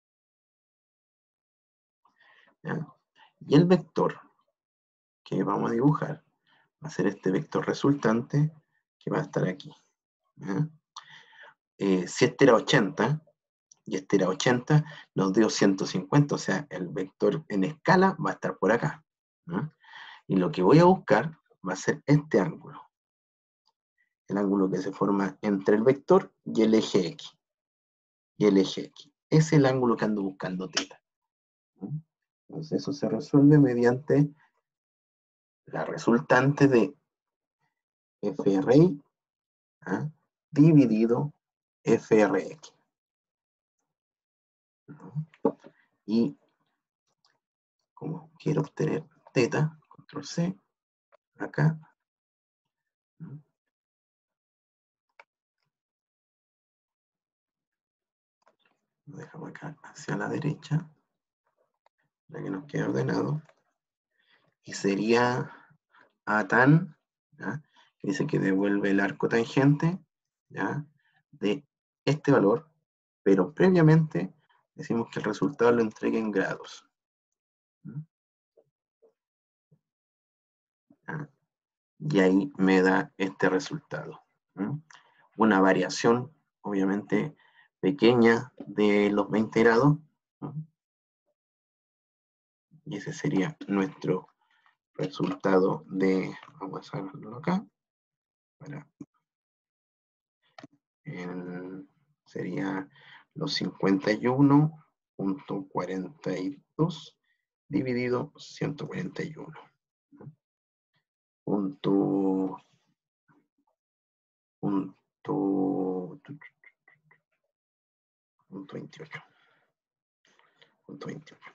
¿Ya? Y el vector que vamos a dibujar va a ser este vector resultante que va a estar aquí. ¿Ya? Eh, si este era ochenta y este era ochenta, nos dio ciento cincuenta, o sea, el vector en escala va a estar por acá. ¿Ya? Y lo que voy a buscar va a ser este ángulo. El ángulo que se forma entre el vector y el eje X. Y el eje X. Es el ángulo que ando buscando teta. Entonces eso se resuelve mediante la resultante de F R I, ¿ah?, dividido F R X. Y como quiero obtener teta, control C, acá. Lo dejamos acá hacia la derecha, para que nos quede ordenado. Y sería A tan, ¿ya?, que dice que devuelve el arco tangente, ¿ya?, de este valor, pero previamente decimos que el resultado lo entregue en grados. ¿Ya? Y ahí me da este resultado. ¿Mm? Una variación, obviamente, pequeña de los veinte grados. ¿Mm? Y ese sería nuestro resultado de, vamos a hacerlo acá, para, en, sería los cincuenta y uno punto cuarenta y dos dividido ciento cuarenta y uno. Punto, punto, punto veintiocho. Punto veintiocho.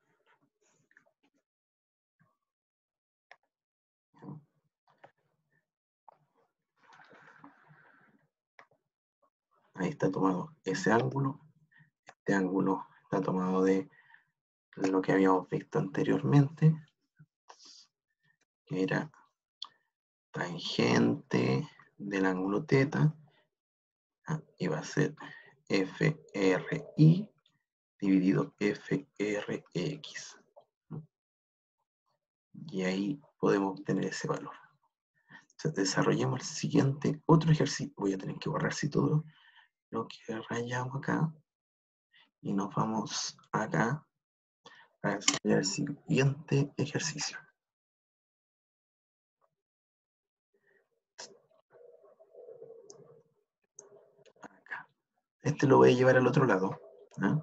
Ahí está tomado ese ángulo. Este ángulo está tomado de lo que habíamos visto anteriormente, que era tangente del ángulo teta, ¿ah?, y va a ser F R I dividido F R X. Y ahí podemos obtener ese valor. Entonces, desarrollemos el siguiente, otro ejercicio. Voy a tener que borrarse todo lo que rayamos acá. Y nos vamos acá a desarrollar el siguiente ejercicio. Acá. Este lo voy a llevar al otro lado. ¿Ah?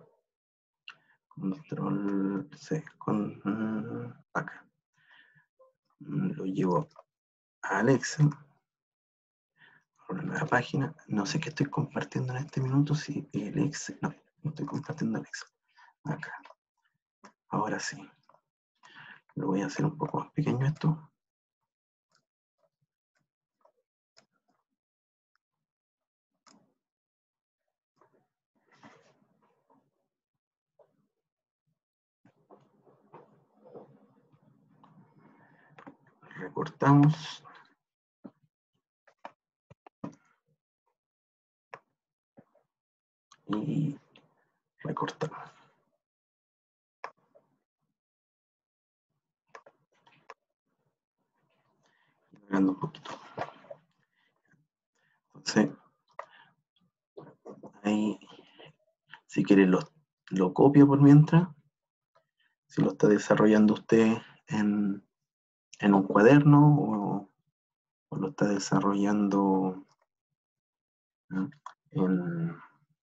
Control C. Con, mm, acá. Lo llevo al Excel. A una nueva página. No sé qué estoy compartiendo en este minuto. Si el Excel. No, no estoy compartiendo el Excel. Acá. Ahora sí. Lo voy a hacer un poco más pequeño esto. Recortamos. Y recortar. Grabando un poquito. Entonces, ahí, si quiere lo, lo copia por mientras. Si lo está desarrollando usted en, en un cuaderno o, o lo está desarrollando, ¿no?, en...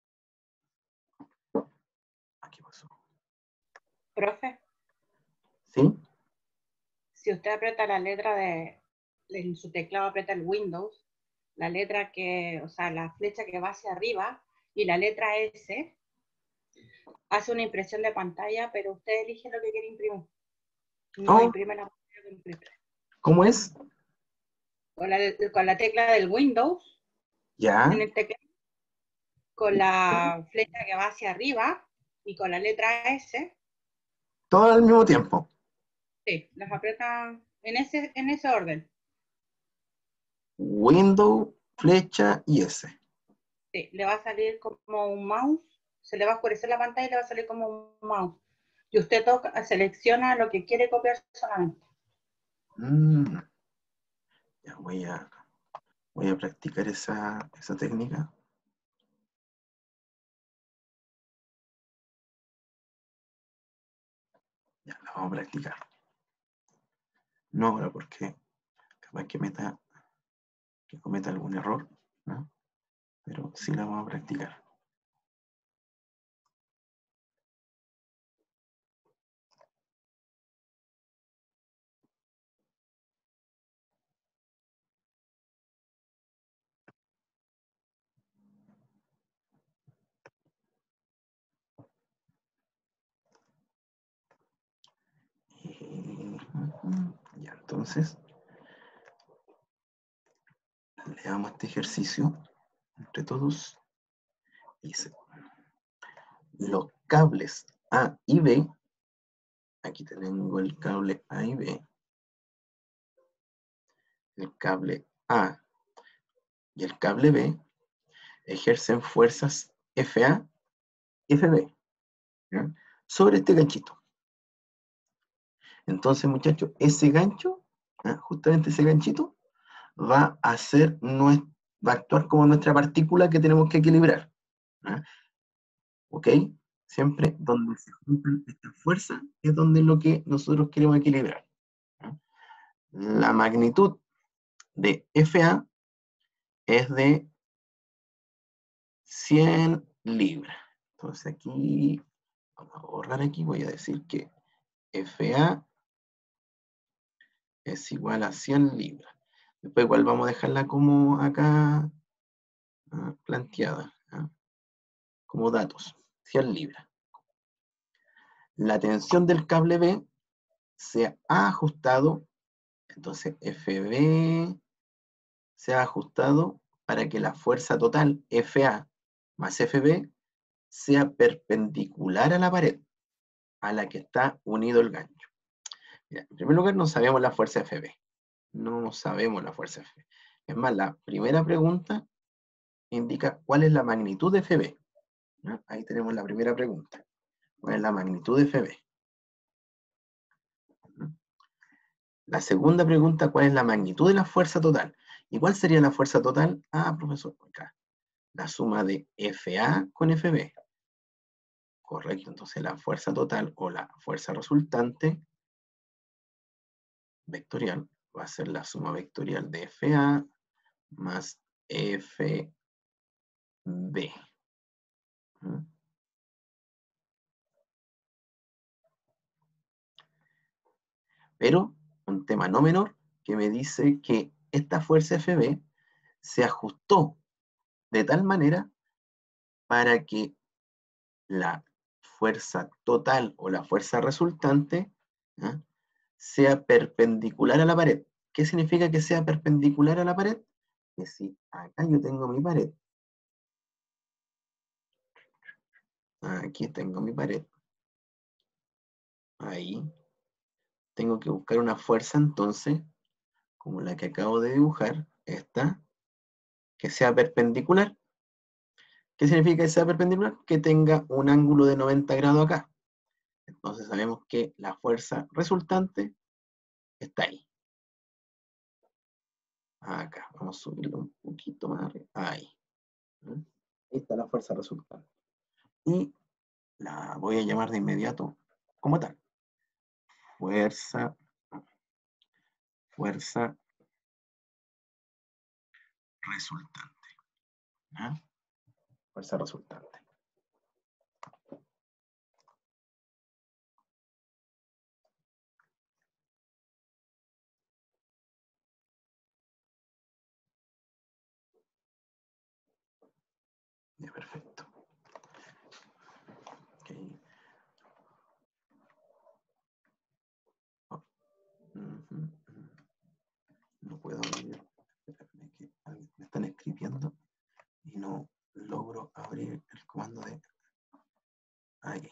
Aquí pasó. Profe, ¿Sí? si usted aprieta la letra de, en su teclado aprieta el Windows, la letra que, o sea, la flecha que va hacia arriba y la letra S, hace una impresión de pantalla, pero usted elige lo que quiere imprimir. No Oh, imprime la pantalla completa. ¿cómo es? Con la, con la tecla del Windows, Ya. en el teclado, con la flecha que va hacia arriba y con la letra S, Todo al mismo tiempo. sí, las aprieta en ese, en ese orden. Windows, flecha y S. Sí, le va a salir como un mouse, se le va a oscurecer la pantalla y le va a salir como un mouse. Y usted toca, selecciona lo que quiere copiar solamente. Mm. Ya voy a, voy a practicar esa, esa técnica. Ya la vamos a practicar. No ahora porque capaz que meta, que cometa algún error, ¿no? Pero sí la vamos a practicar. Y, ya, entonces, leamos este ejercicio entre todos. Dice, los cables A y B, aquí tengo el cable A y B, el cable A y el cable B ejercen fuerzas F A y F B, ¿ya?, sobre este ganchito. Entonces, muchachos, ese gancho, ¿eh?, justamente ese ganchito, va a ser, va a actuar como nuestra partícula que tenemos que equilibrar, ¿eh? ¿Ok? Siempre donde se juntan estas fuerzas es donde es lo que nosotros queremos equilibrar, ¿eh? La magnitud de F A es de cien libras. Entonces aquí, vamos a borrar aquí, voy a decir que F A es igual a cien libras. Después igual vamos a dejarla como acá, uh, planteada, ¿eh?, como datos, cien libras. La tensión del cable B se ha ajustado, entonces F B se ha ajustado para que la fuerza total F A más F B sea perpendicular a la pared a la que está unido el gancho. Mira, en primer lugar, no sabemos la fuerza F B. No sabemos la fuerza F B. Es más, la primera pregunta indica cuál es la magnitud de F B, ¿no? Ahí tenemos la primera pregunta. ¿Cuál es la magnitud de F B? La segunda pregunta, ¿cuál es la magnitud de la fuerza total? ¿Y cuál sería la fuerza total? Ah, profesor, acá. La suma de F A con F B. Correcto, entonces la fuerza total o la fuerza resultante vectorial va a ser la suma vectorial de F A más F B. ¿Mm? Pero un tema no menor que me dice que esta fuerza F B se ajustó de tal manera para que la fuerza total o la fuerza resultante, ¿eh?, sea perpendicular a la pared. ¿Qué significa que sea perpendicular a la pared? Que si acá yo tengo mi pared, aquí tengo mi pared, ahí, tengo que buscar una fuerza entonces, como la que acabo de dibujar, esta, que sea perpendicular. ¿Qué significa que sea perpendicular? Que tenga un ángulo de noventa grados acá. Entonces sabemos que la fuerza resultante está ahí. Acá, vamos a subirlo un poquito más arriba. Ahí. ¿Mm? Ahí está la fuerza resultante. Y la voy a llamar de inmediato como tal. Fuerza, fuerza resultante. ¿Ah? Fuerza resultante. Ya, perfecto. Okay. Oh. Uh-huh. No puedo abrir. Me están escribiendo y no logro abrir el comando de ahí.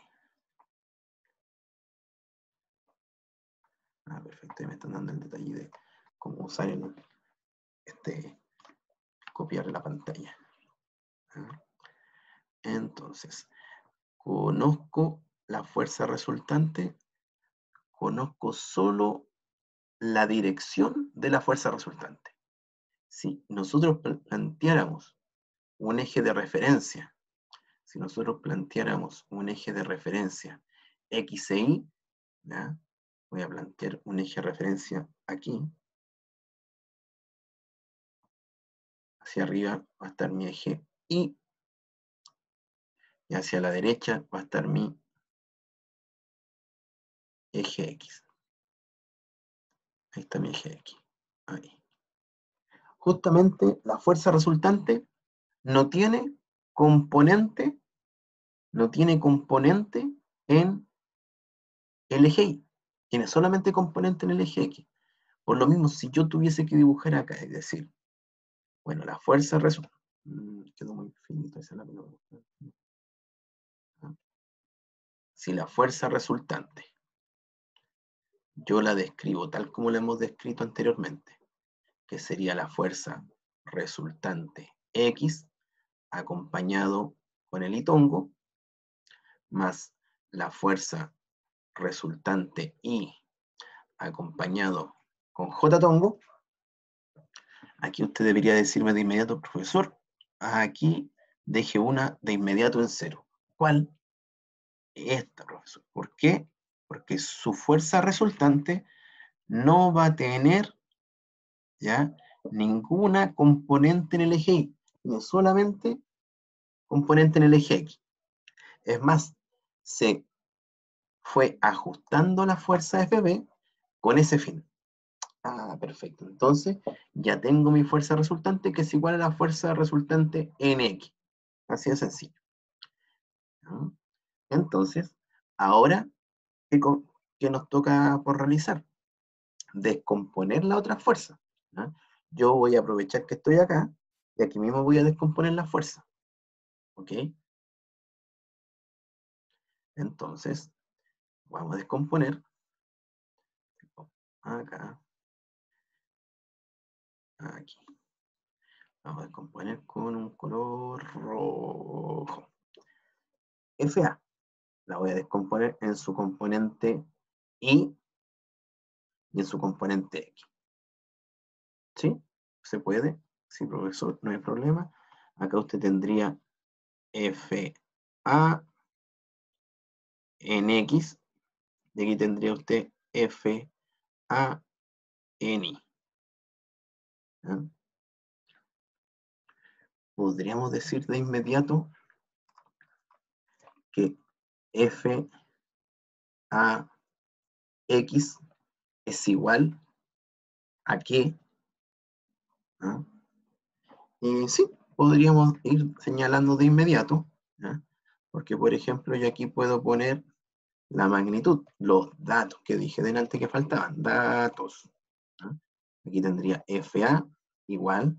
Ah, perfecto. Y me están dando el detalle de cómo usar el, este, copiar la pantalla. ¿Ah? Entonces, conozco la fuerza resultante, conozco solo la dirección de la fuerza resultante. Si nosotros planteáramos un eje de referencia, si nosotros planteáramos un eje de referencia X e Y, ¿ya? Voy a plantear un eje de referencia aquí. Hacia arriba va a estar mi eje Y, y hacia la derecha va a estar mi eje X. Ahí está mi eje X. Ahí. Justamente la fuerza resultante no tiene componente, no tiene componente en el eje Y. Tiene solamente componente en el eje X. Por lo mismo, si yo tuviese que dibujar acá, es decir, bueno, la fuerza resultante. Quedó muy finito, esa es la palabra. Si la fuerza resultante yo la describo tal como la hemos descrito anteriormente, que sería la fuerza resultante X acompañado con el itongo, más la fuerza resultante Y acompañado con J tongo. Aquí usted debería decirme de inmediato, profesor, aquí deje una de inmediato en cero. ¿Cuál? Esta, profesor. ¿Por qué? Porque su fuerza resultante no va a tener, ¿ya?, ninguna componente en el eje Y, sino solamente componente en el eje X. Es más, se fue ajustando la fuerza F B con ese fin. Ah, perfecto. Entonces, ya tengo mi fuerza resultante, que es igual a la fuerza resultante en X. Así de sencillo. ¿No? Entonces, ahora, ¿qué, qué nos toca por realizar? Descomponer la otra fuerza. ¿No? Yo voy a aprovechar que estoy acá, y aquí mismo voy a descomponer la fuerza. ¿Ok? Entonces, vamos a descomponer. Acá. Aquí. Vamos a descomponer con un color rojo. F A. La voy a descomponer en su componente Y y en su componente X. ¿Sí? ¿Se puede? Sí, profesor, no hay problema. Acá usted tendría F A en X y aquí tendría usted F A en Y. ¿Ah? Podríamos decir de inmediato que F A X es igual a qué. ¿Ah? Y sí, podríamos ir señalando de inmediato, ¿ya? Porque, por ejemplo, yo aquí puedo poner la magnitud, los datos que dije delante que faltaban, datos. ¿Ya? Aquí tendría F A igual,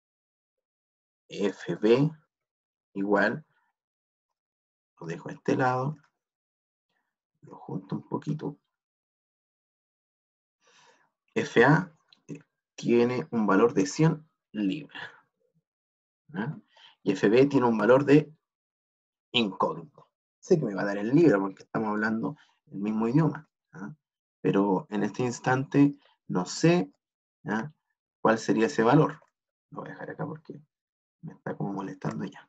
F B igual, lo dejo a este lado, lo junto un poquito. F A tiene un valor de cien libras. ¿Ya? Y F B tiene un valor de incógnita. Sé que me va a dar el libro porque estamos hablando el mismo idioma, ¿ah? Pero en este instante no sé, ¿ah?, cuál sería ese valor. Lo voy a dejar acá porque me está como molestando ya.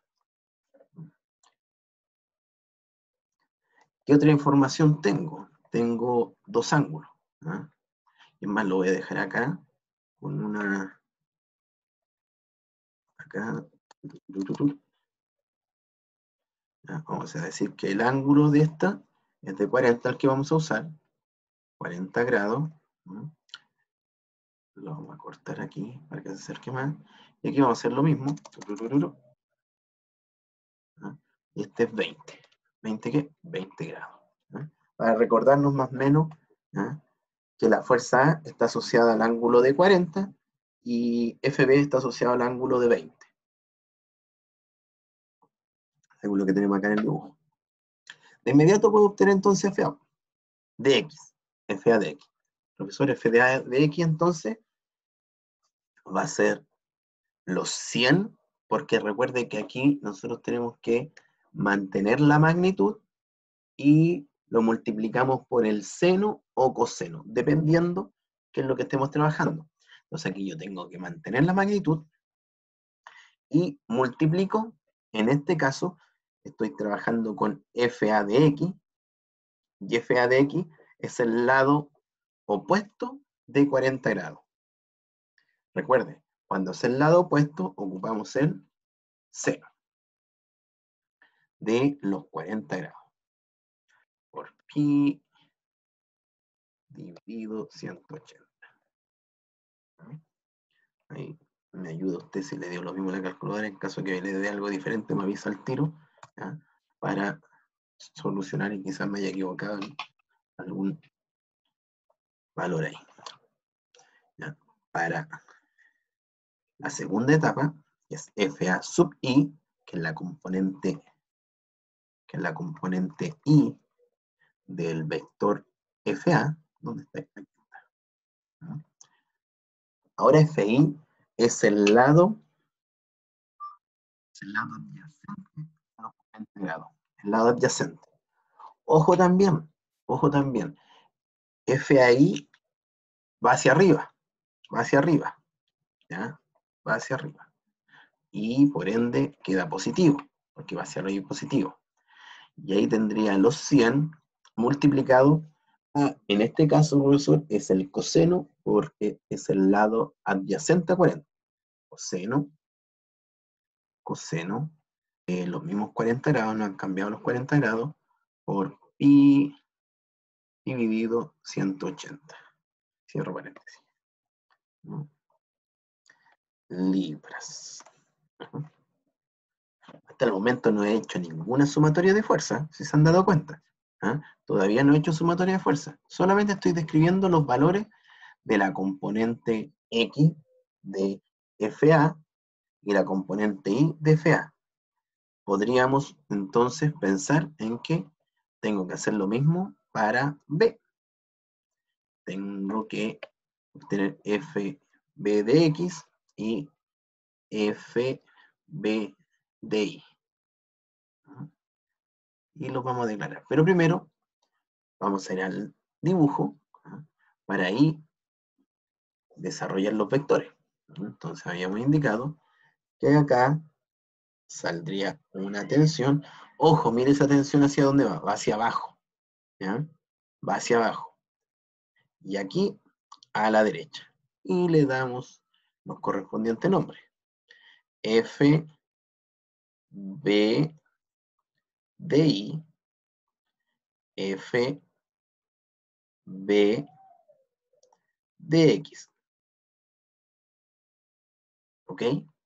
¿Qué otra información tengo? Tengo dos ángulos, ¿ah? Es más, lo voy a dejar acá con una... Acá. ¿Ya? Vamos a decir que el ángulo de esta es de cuarenta, el que vamos a usar. cuarenta grados. ¿Mm? Lo vamos a cortar aquí para que se acerque más. Y aquí vamos a hacer lo mismo. ¿Ah? Y este es veinte. ¿veinte qué? veinte grados. ¿Ah? Para recordarnos más o menos, ¿ah?, que la fuerza A está asociada al ángulo de cuarenta y F B está asociado al ángulo de veinte. Según lo que tenemos acá en el dibujo. De inmediato puedo obtener entonces F A de X. F A de X. Profesor, F de A de X entonces va a ser los cien, porque recuerde que aquí nosotros tenemos que mantener la magnitud y lo multiplicamos por el seno o coseno, dependiendo qué es lo que estemos trabajando. Entonces aquí yo tengo que mantener la magnitud y multiplico. En este caso estoy trabajando con F A de X, y F A de X es el lado opuesto de cuarenta grados. Recuerde, cuando es el lado opuesto, ocupamos el seno de los cuarenta grados por pi dividido ciento ochenta. Ahí me ayuda usted si le dio lo mismo a la calculadora. En caso que le dé algo diferente, me avisa al tiro, ¿ya?, para solucionar y quizás me haya equivocado en algún valor ahí. ¿Ya? Para la segunda etapa, que es F A sub i, que es la componente, que es la componente i del vector F A, ¿dónde está? Aquí está. ¿No? Ahora F I es el lado, es el lado adyacente a los cuarenta grados, el lado adyacente. Ojo también, ojo también, F A I va hacia arriba, va hacia arriba, ¿ya? Va hacia arriba. Y por ende queda positivo, porque va hacia arriba y positivo. Y ahí tendría los cien multiplicado a, en este caso, profesor, es el coseno, porque es el lado adyacente a cuarenta. Coseno, coseno, eh, los mismos cuarenta grados, no han cambiado los cuarenta grados, por pi dividido ciento ochenta. Cierro paréntesis. ¿No? Libras. Uh-huh. Hasta el momento no he hecho ninguna sumatoria de fuerza, si se han dado cuenta. ¿Ah? Todavía no he hecho sumatoria de fuerza. Solamente estoy describiendo los valores de la componente X de F A y la componente Y de F A. Podríamos entonces pensar en que tengo que hacer lo mismo para B. Tengo que obtener F B de X y F B de Y. Y los vamos a declarar. Pero primero vamos a ir al dibujo, ¿ah?, para ahí desarrollar los vectores. Entonces habíamos indicado que acá saldría una tensión. Ojo, mire esa tensión hacia dónde va, va hacia abajo, ¿ya? Va hacia abajo. Y aquí a la derecha. Y le damos los correspondientes nombres. F B de Y, F B de X. ¿Ok?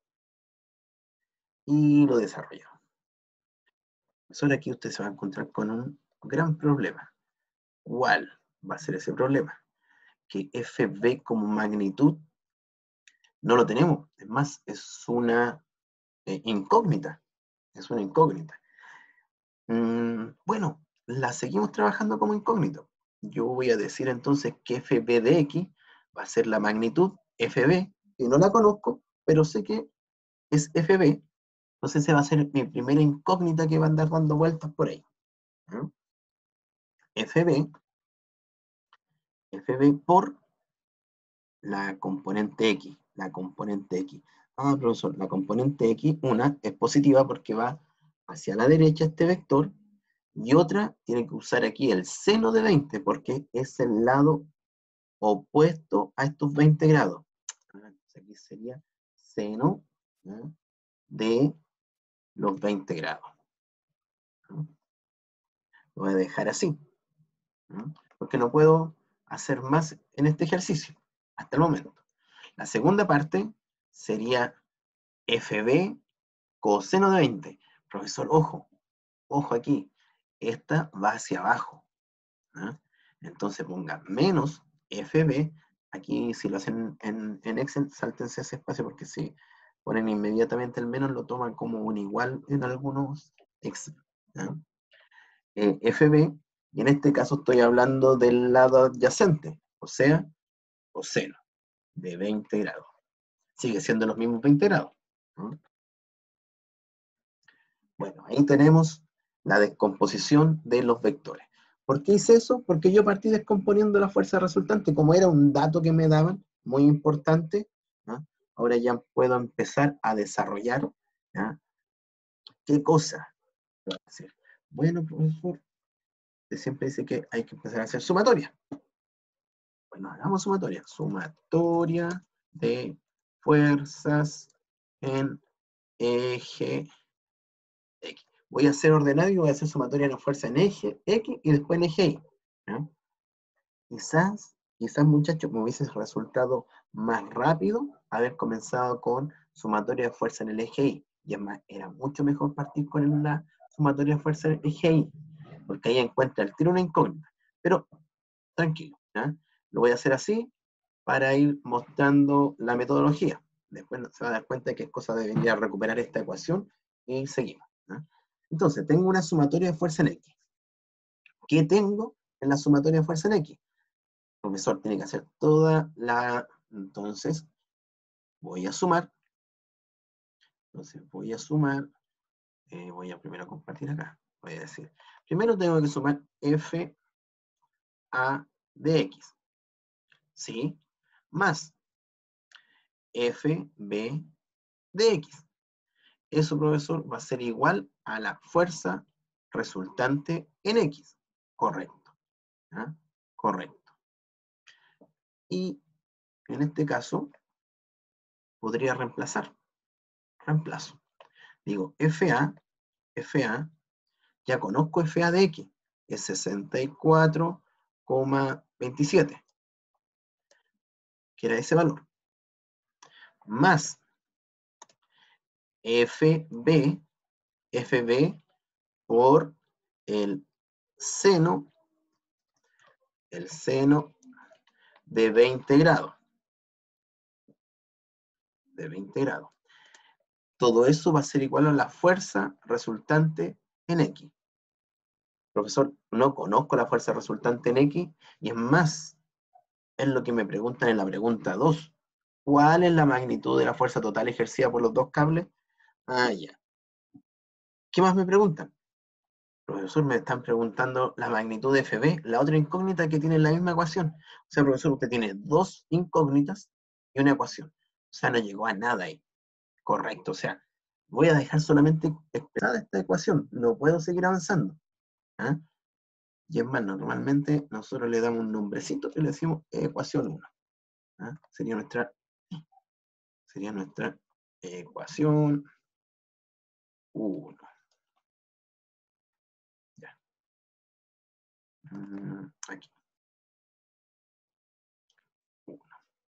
Y lo desarrollamos. Solo aquí usted se va a encontrar con un gran problema. ¿Cuál va a ser ese problema? Que F B como magnitud no lo tenemos. Es más, es una eh, incógnita. Es una incógnita. Mm, bueno, la seguimos trabajando como incógnito. Yo voy a decir entonces que F B de X va a ser la magnitud F B, que no la conozco, pero sé que es F B, Entonces esa va a ser mi primera incógnita que va a andar dando vueltas por ahí. ¿No? F B, F B por la componente X, la componente X. Ah, profesor, la componente X, una es positiva porque va hacia la derecha este vector, y otra tiene que usar aquí el seno de veinte porque es el lado opuesto a estos veinte grados. Aquí sería seno, ¿no?, de los veinte grados. ¿No? Lo voy a dejar así, ¿no?, porque no puedo hacer más en este ejercicio, hasta el momento. La segunda parte sería F B coseno de veinte. Profesor, ojo, ojo aquí, esta va hacia abajo, ¿no? Entonces ponga menos F B, aquí si lo hacen en, en Excel, sáltense ese espacio porque si ponen inmediatamente el menos lo toman como un igual en algunos Excel, ¿no? Eh, F B, y en este caso estoy hablando del lado adyacente, o sea, coseno de veinte grados. Sigue siendo los mismos veinte grados, ¿no? Bueno, ahí tenemos la descomposición de los vectores. ¿Por qué hice eso? Porque yo partí descomponiendo la fuerza resultante, como era un dato que me daban, muy importante, ¿no? Ahora ya puedo empezar a desarrollar, ¿no?, ¿qué cosa? Bueno, profesor, usted siempre dice que hay que empezar a hacer sumatoria. Bueno, hagamos sumatoria. Sumatoria de fuerzas en eje X. Voy a hacer ordenado y voy a hacer sumatoria de la fuerza en eje X y después en eje Y, ¿no? Quizás, quizás muchachos, me hubiese resultado más rápido haber comenzado con sumatoria de fuerza en el eje Y. Y además, era mucho mejor partir con la sumatoria de fuerza en el eje Y, porque ahí encuentra el tiro una incógnita. Pero, tranquilo, ¿no? Lo voy a hacer así para ir mostrando la metodología. Después se va a dar cuenta de qué cosa debería recuperar esta ecuación y seguimos, ¿no? Entonces, tengo una sumatoria de fuerza en X. ¿Qué tengo en la sumatoria de fuerza en X? El profesor tiene que hacer toda la... Entonces, voy a sumar. Entonces, voy a sumar. Eh, voy a primero compartir acá. Voy a decir, primero tengo que sumar F A de X, ¿sí? Más F B de X. Eso, profesor, va a ser igual a la fuerza resultante en X. Correcto. ¿Ah? Correcto. Y en este caso, podría reemplazar. Reemplazo. Digo, F A, F A, ya conozco F A de X, es sesenta y cuatro coma veintisiete, que era ese valor. Más F B, F B por el seno, el seno de veinte grados. De veinte grados. Todo eso va a ser igual a la fuerza resultante en X. Profesor, no conozco la fuerza resultante en X, y es más, es lo que me preguntan en la pregunta dos. ¿Cuál es la magnitud de la fuerza total ejercida por los dos cables? Ah, ya. ¿Qué más me preguntan? Profesor, me están preguntando la magnitud de F B, la otra incógnita que tiene la misma ecuación. O sea, profesor, usted tiene dos incógnitas y una ecuación. O sea, no llegó a nada ahí. Correcto, o sea, voy a dejar solamente expresada esta ecuación, no puedo seguir avanzando. ¿Ah? Y es más, normalmente nosotros le damos un nombrecito y le decimos ecuación uno. ¿Ah? Sería nuestra, sería nuestra ecuación uno. Ya. Mm, aquí. uno.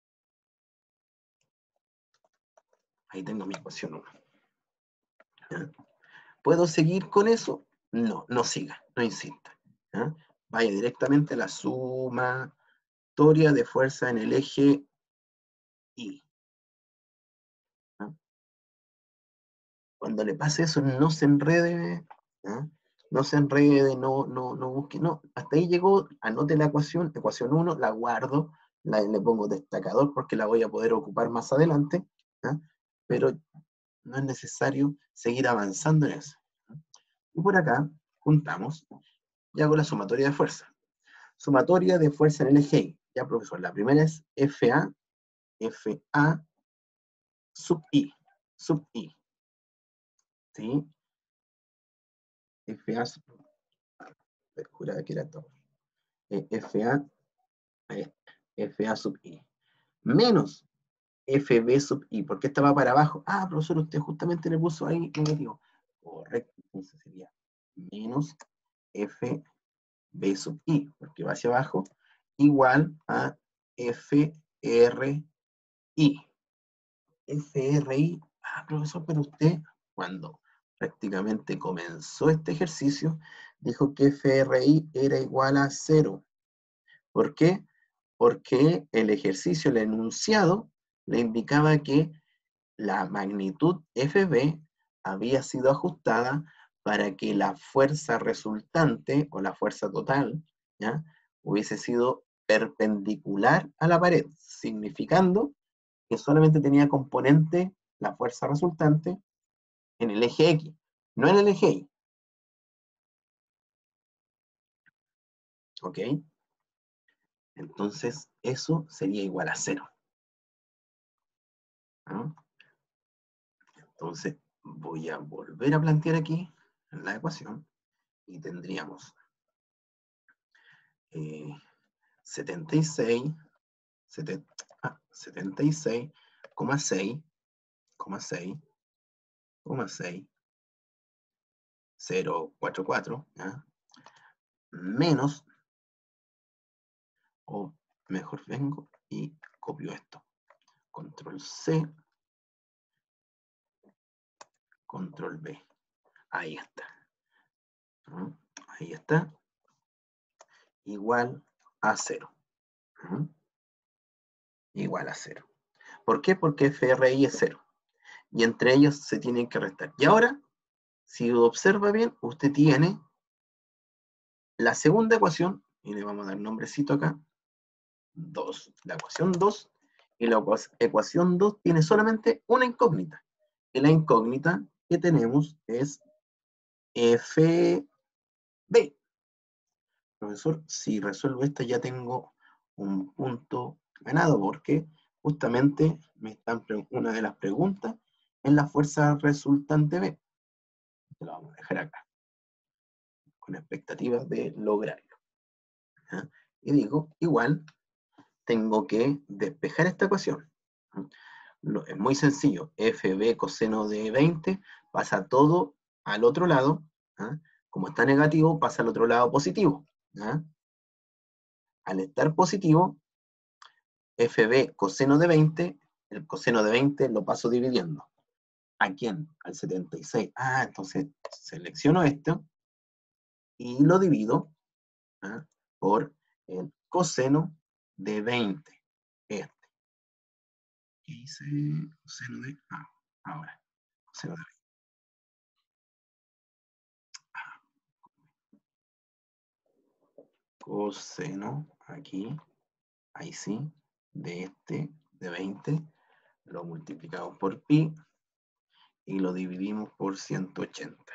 Ahí tengo mi ecuación uno. ¿Ah? ¿Puedo seguir con eso? No, no siga, no insista. ¿Ah? Vaya directamente a la sumatoria de fuerza en el eje Y. ¿Ah? Cuando le pase eso, no se enrede, ¿ah? No se enrede, no, no, no busque, no. Hasta ahí llegó, anote la ecuación, ecuación uno, la guardo, la, le pongo destacador porque la voy a poder ocupar más adelante, ¿ah? Pero no es necesario seguir avanzando en eso. Y por acá juntamos y hago la sumatoria de fuerza. Sumatoria de fuerza en el eje Y. Ya, profesor, la primera es F A, F A sub I, sub I. ¿Sí? F A sub I. Juraba que era todo. F A, F A sub I. Menos F B sub I. ¿Por qué estaba para abajo? Ah, profesor, usted justamente le puso ahí negativo. Correcto, entonces sería menos F B sub I, porque va hacia abajo, igual a F R I. F R I, ah, profesor, pero usted, cuando prácticamente comenzó este ejercicio, dijo que F R I era igual a cero. ¿Por qué? Porque el ejercicio, el enunciado, le indicaba que la magnitud F B había sido ajustada para que la fuerza resultante, o la fuerza total, ¿ya?, hubiese sido perpendicular a la pared, significando que solamente tenía componente la fuerza resultante en el eje X, no en el eje Y. ¿Ok? Entonces, eso sería igual a cero. ¿No? Entonces, voy a volver a plantear aquí la ecuación y tendríamos eh, setenta y seis, setenta y seis coma seis, seis, seis, cero cuatro cuatro, ¿ya?, menos, o mejor vengo y copio esto, control C, control B, ahí está, ¿no? Ahí está, igual a cero, ¿no? Igual a cero. ¿Por qué? Porque F R I es cero, y entre ellos se tienen que restar. Y ahora, si observa bien, usted tiene la segunda ecuación, y le vamos a dar nombrecito acá, dos, la ecuación dos, y la ecuación dos tiene solamente una incógnita, y la incógnita que tenemos es F B. Profesor, si resuelvo esta ya tengo un punto ganado, porque justamente me están una de las preguntas es la fuerza resultante B. Se lo vamos a dejar acá, con expectativas de lograrlo. ¿Ya? Y digo, igual, tengo que despejar esta ecuación. Es muy sencillo, F B coseno de veinte pasa todo al otro lado, ¿eh? Como está negativo, pasa al otro lado positivo, ¿eh? Al estar positivo, F B coseno de veinte, el coseno de veinte lo paso dividiendo. ¿A quién? Al setenta y seis. Ah, entonces selecciono esto y lo divido, ¿eh?, por el coseno de veinte. Este. ¿Qué hice? Coseno de... Ah, ahora. Coseno de veinte. Coseno, aquí, ahí sí, de este, de veinte, lo multiplicamos por pi y lo dividimos por ciento ochenta.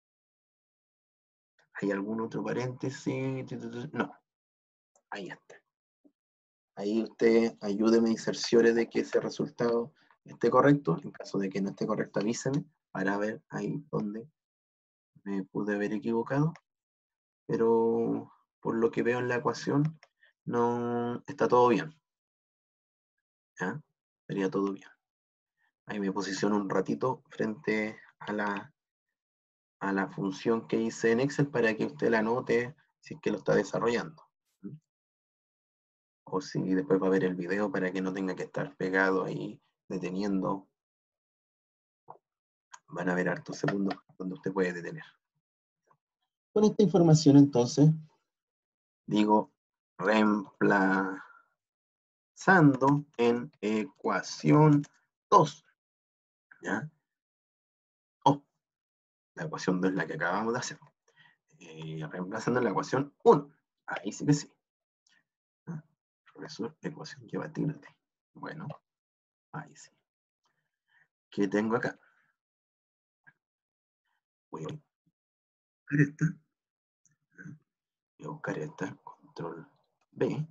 ¿Hay algún otro paréntesis? No, ahí está. Ahí usted ayúdeme y cerciore de que ese resultado esté correcto. En caso de que no esté correcto, avíseme para ver ahí donde me pude haber equivocado. Pero por lo que veo en la ecuación, no está todo bien. ¿Ya? Sería todo bien. Ahí me posiciono un ratito frente a la, a la función que hice en Excel para que usted la note si es que lo está desarrollando. ¿Mm? O si después va a ver el video para que no tenga que estar pegado ahí deteniendo. Van a ver hartos segundos donde usted puede detener. Con esta información entonces, digo, reemplazando en ecuación dos. ¿Ya? Oh, la ecuación dos es la que acabamos de hacer. Eh, reemplazando en la ecuación uno. Ahí sí que sí. ¿Ah? Profesor, ecuación lleva tilde. Bueno, ahí sí. ¿Qué tengo acá? Voy a buscar esta. Voy a buscar esta, control B.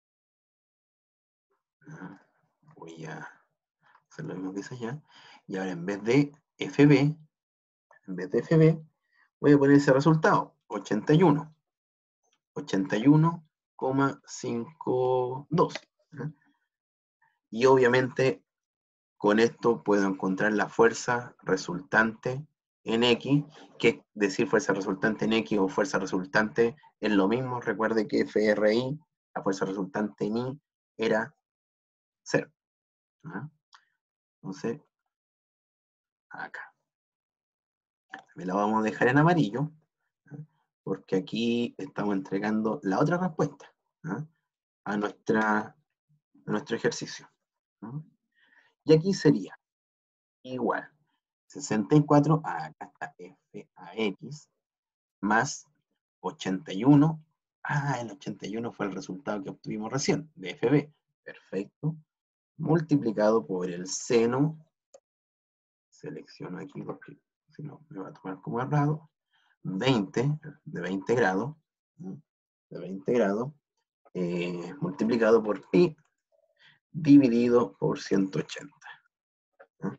Voy a hacer lo mismo que hice allá. Y ahora en vez de F B, en vez de F B, voy a poner ese resultado, ochenta y uno. ochenta y uno coma cincuenta y dos. ¿eh? Y obviamente con esto puedo encontrar la fuerza resultante en X, que es decir fuerza resultante en X o fuerza resultante es lo mismo. Recuerde que F R I, la fuerza resultante en Y, era cero. ¿eh? Entonces, acá. Me la vamos a dejar en amarillo, ¿eh? porque aquí estamos entregando la otra respuesta, ¿eh? a, nuestra, a nuestro ejercicio. ¿eh? Y aquí sería igual sesenta y cuatro, acá está F A X, más ochenta y uno. Ah, el ochenta y uno fue el resultado que obtuvimos recién, de F B. Perfecto. Multiplicado por el seno. Selecciono aquí porque si no me va a tomar como errado. veinte, de veinte grados. De veinte grados. Eh, multiplicado por pi, dividido por ciento ochenta. ¿eh?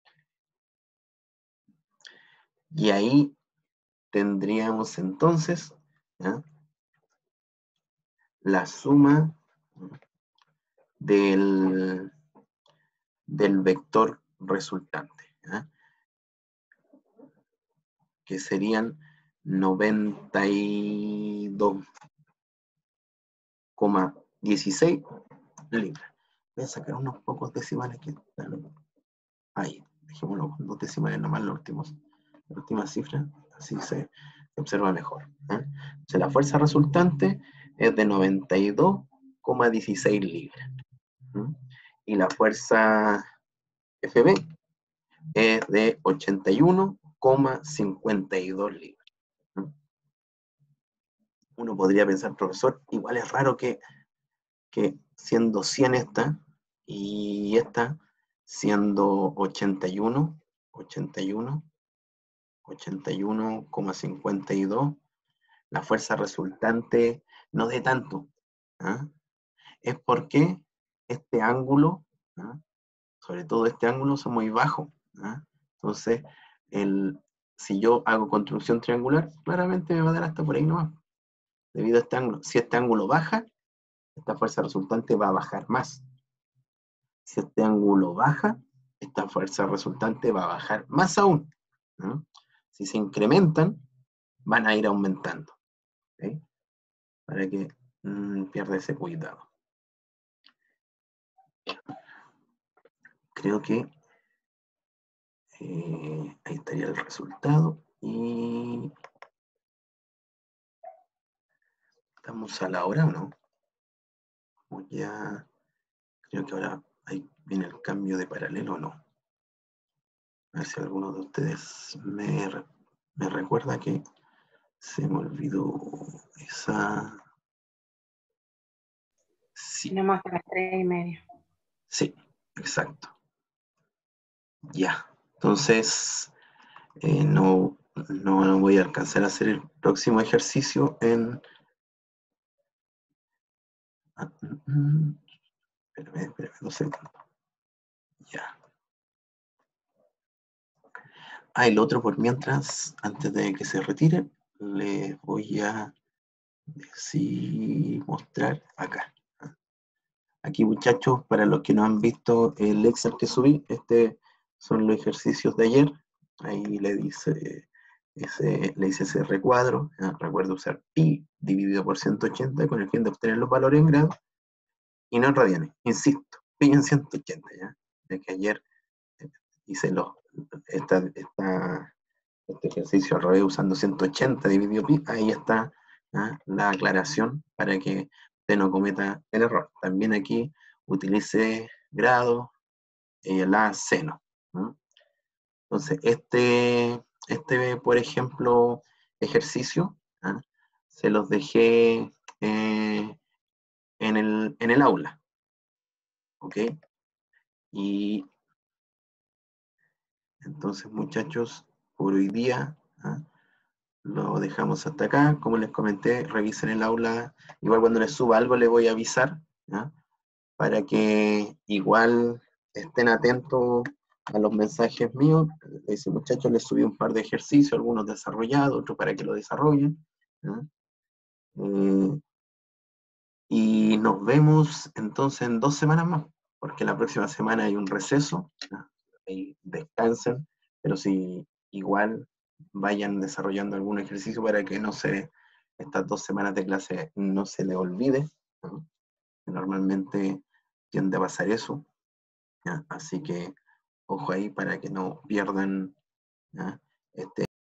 Y ahí tendríamos entonces ¿eh? la suma del, del vector resultante, ¿eh? que serían noventa y dos coma dieciséis libras. Voy a sacar unos pocos decimales que están ahí. Dejémoslo con dos decimales nomás, los últimos, la última cifra, así se, se observa mejor. ¿eh? Entonces, la fuerza resultante es de noventa y dos coma dieciséis libras. ¿eh? Y la fuerza F B es de ochenta y uno coma cincuenta y dos libras. ¿eh? Uno podría pensar, profesor, igual es raro que, que siendo cien esta y esta siendo ochenta y uno, ochenta y uno, ochenta y uno coma cincuenta y dos, la fuerza resultante no dé tanto. ¿eh? Es porque este ángulo, ¿eh? sobre todo este ángulo, es muy bajo. ¿eh? Entonces, el, si yo hago construcción triangular, claramente me va a dar hasta por ahí nomás. Debido a este ángulo. Si este ángulo baja, esta fuerza resultante va a bajar más. Si este ángulo baja, esta fuerza resultante va a bajar más aún. ¿no? Si se incrementan, van a ir aumentando. ¿okay? Para que mmm, pierda ese cuidado. Creo que eh, ahí estaría el resultado. Y estamos a la hora, ¿o no? Como ya creo que ahora ahí viene el cambio de paralelo, ¿o no? A ver si alguno de ustedes me, me recuerda que se me olvidó esa... Sí. Tenemos hasta las tres y media. Sí, exacto. Ya. Entonces, eh, no, no voy a alcanzar a hacer el próximo ejercicio en... Ah, mm, espérame, espérame, dos segundos. Ya. Ah, el otro por mientras, antes de que se retire, les voy a decir, mostrar acá. Aquí, muchachos, para los que no han visto el Excel que subí, este son los ejercicios de ayer. Ahí le dice, ese, le hice ese recuadro. ¿eh? Recuerda usar pi dividido por ciento ochenta con el fin de obtener los valores en grados y no en radianes. Insisto, pi en ciento ochenta, ¿ya? De que ayer hice los, esta, esta, este ejercicio al revés usando ciento ochenta dividido pi. Ahí está ¿eh? la aclaración para que usted no cometa el error. También aquí utilice grado, eh, la seno. ¿no? Entonces, este, este, por ejemplo, ejercicio, ¿ah? se los dejé eh, en, el, en el aula. ¿Ok? Y entonces, muchachos, por hoy día ¿ah? Lo dejamos hasta acá. Como les comenté, revisen el aula. Igual cuando les suba algo les voy a avisar, ¿ah? Para que igual estén atentos a los mensajes míos. Ese muchacho les subí un par de ejercicios, algunos desarrollados, otros para que lo desarrollen, ¿ah? Eh, y nos vemos entonces en dos semanas más, porque la próxima semana hay un receso, ¿ah? Ahí descansen, pero si igual vayan desarrollando algún ejercicio para que no se, estas dos semanas de clase no se les olvide, ¿no? Normalmente tiende a pasar eso, ¿ya? Así que ojo ahí para que no pierdan, ¿ya? Este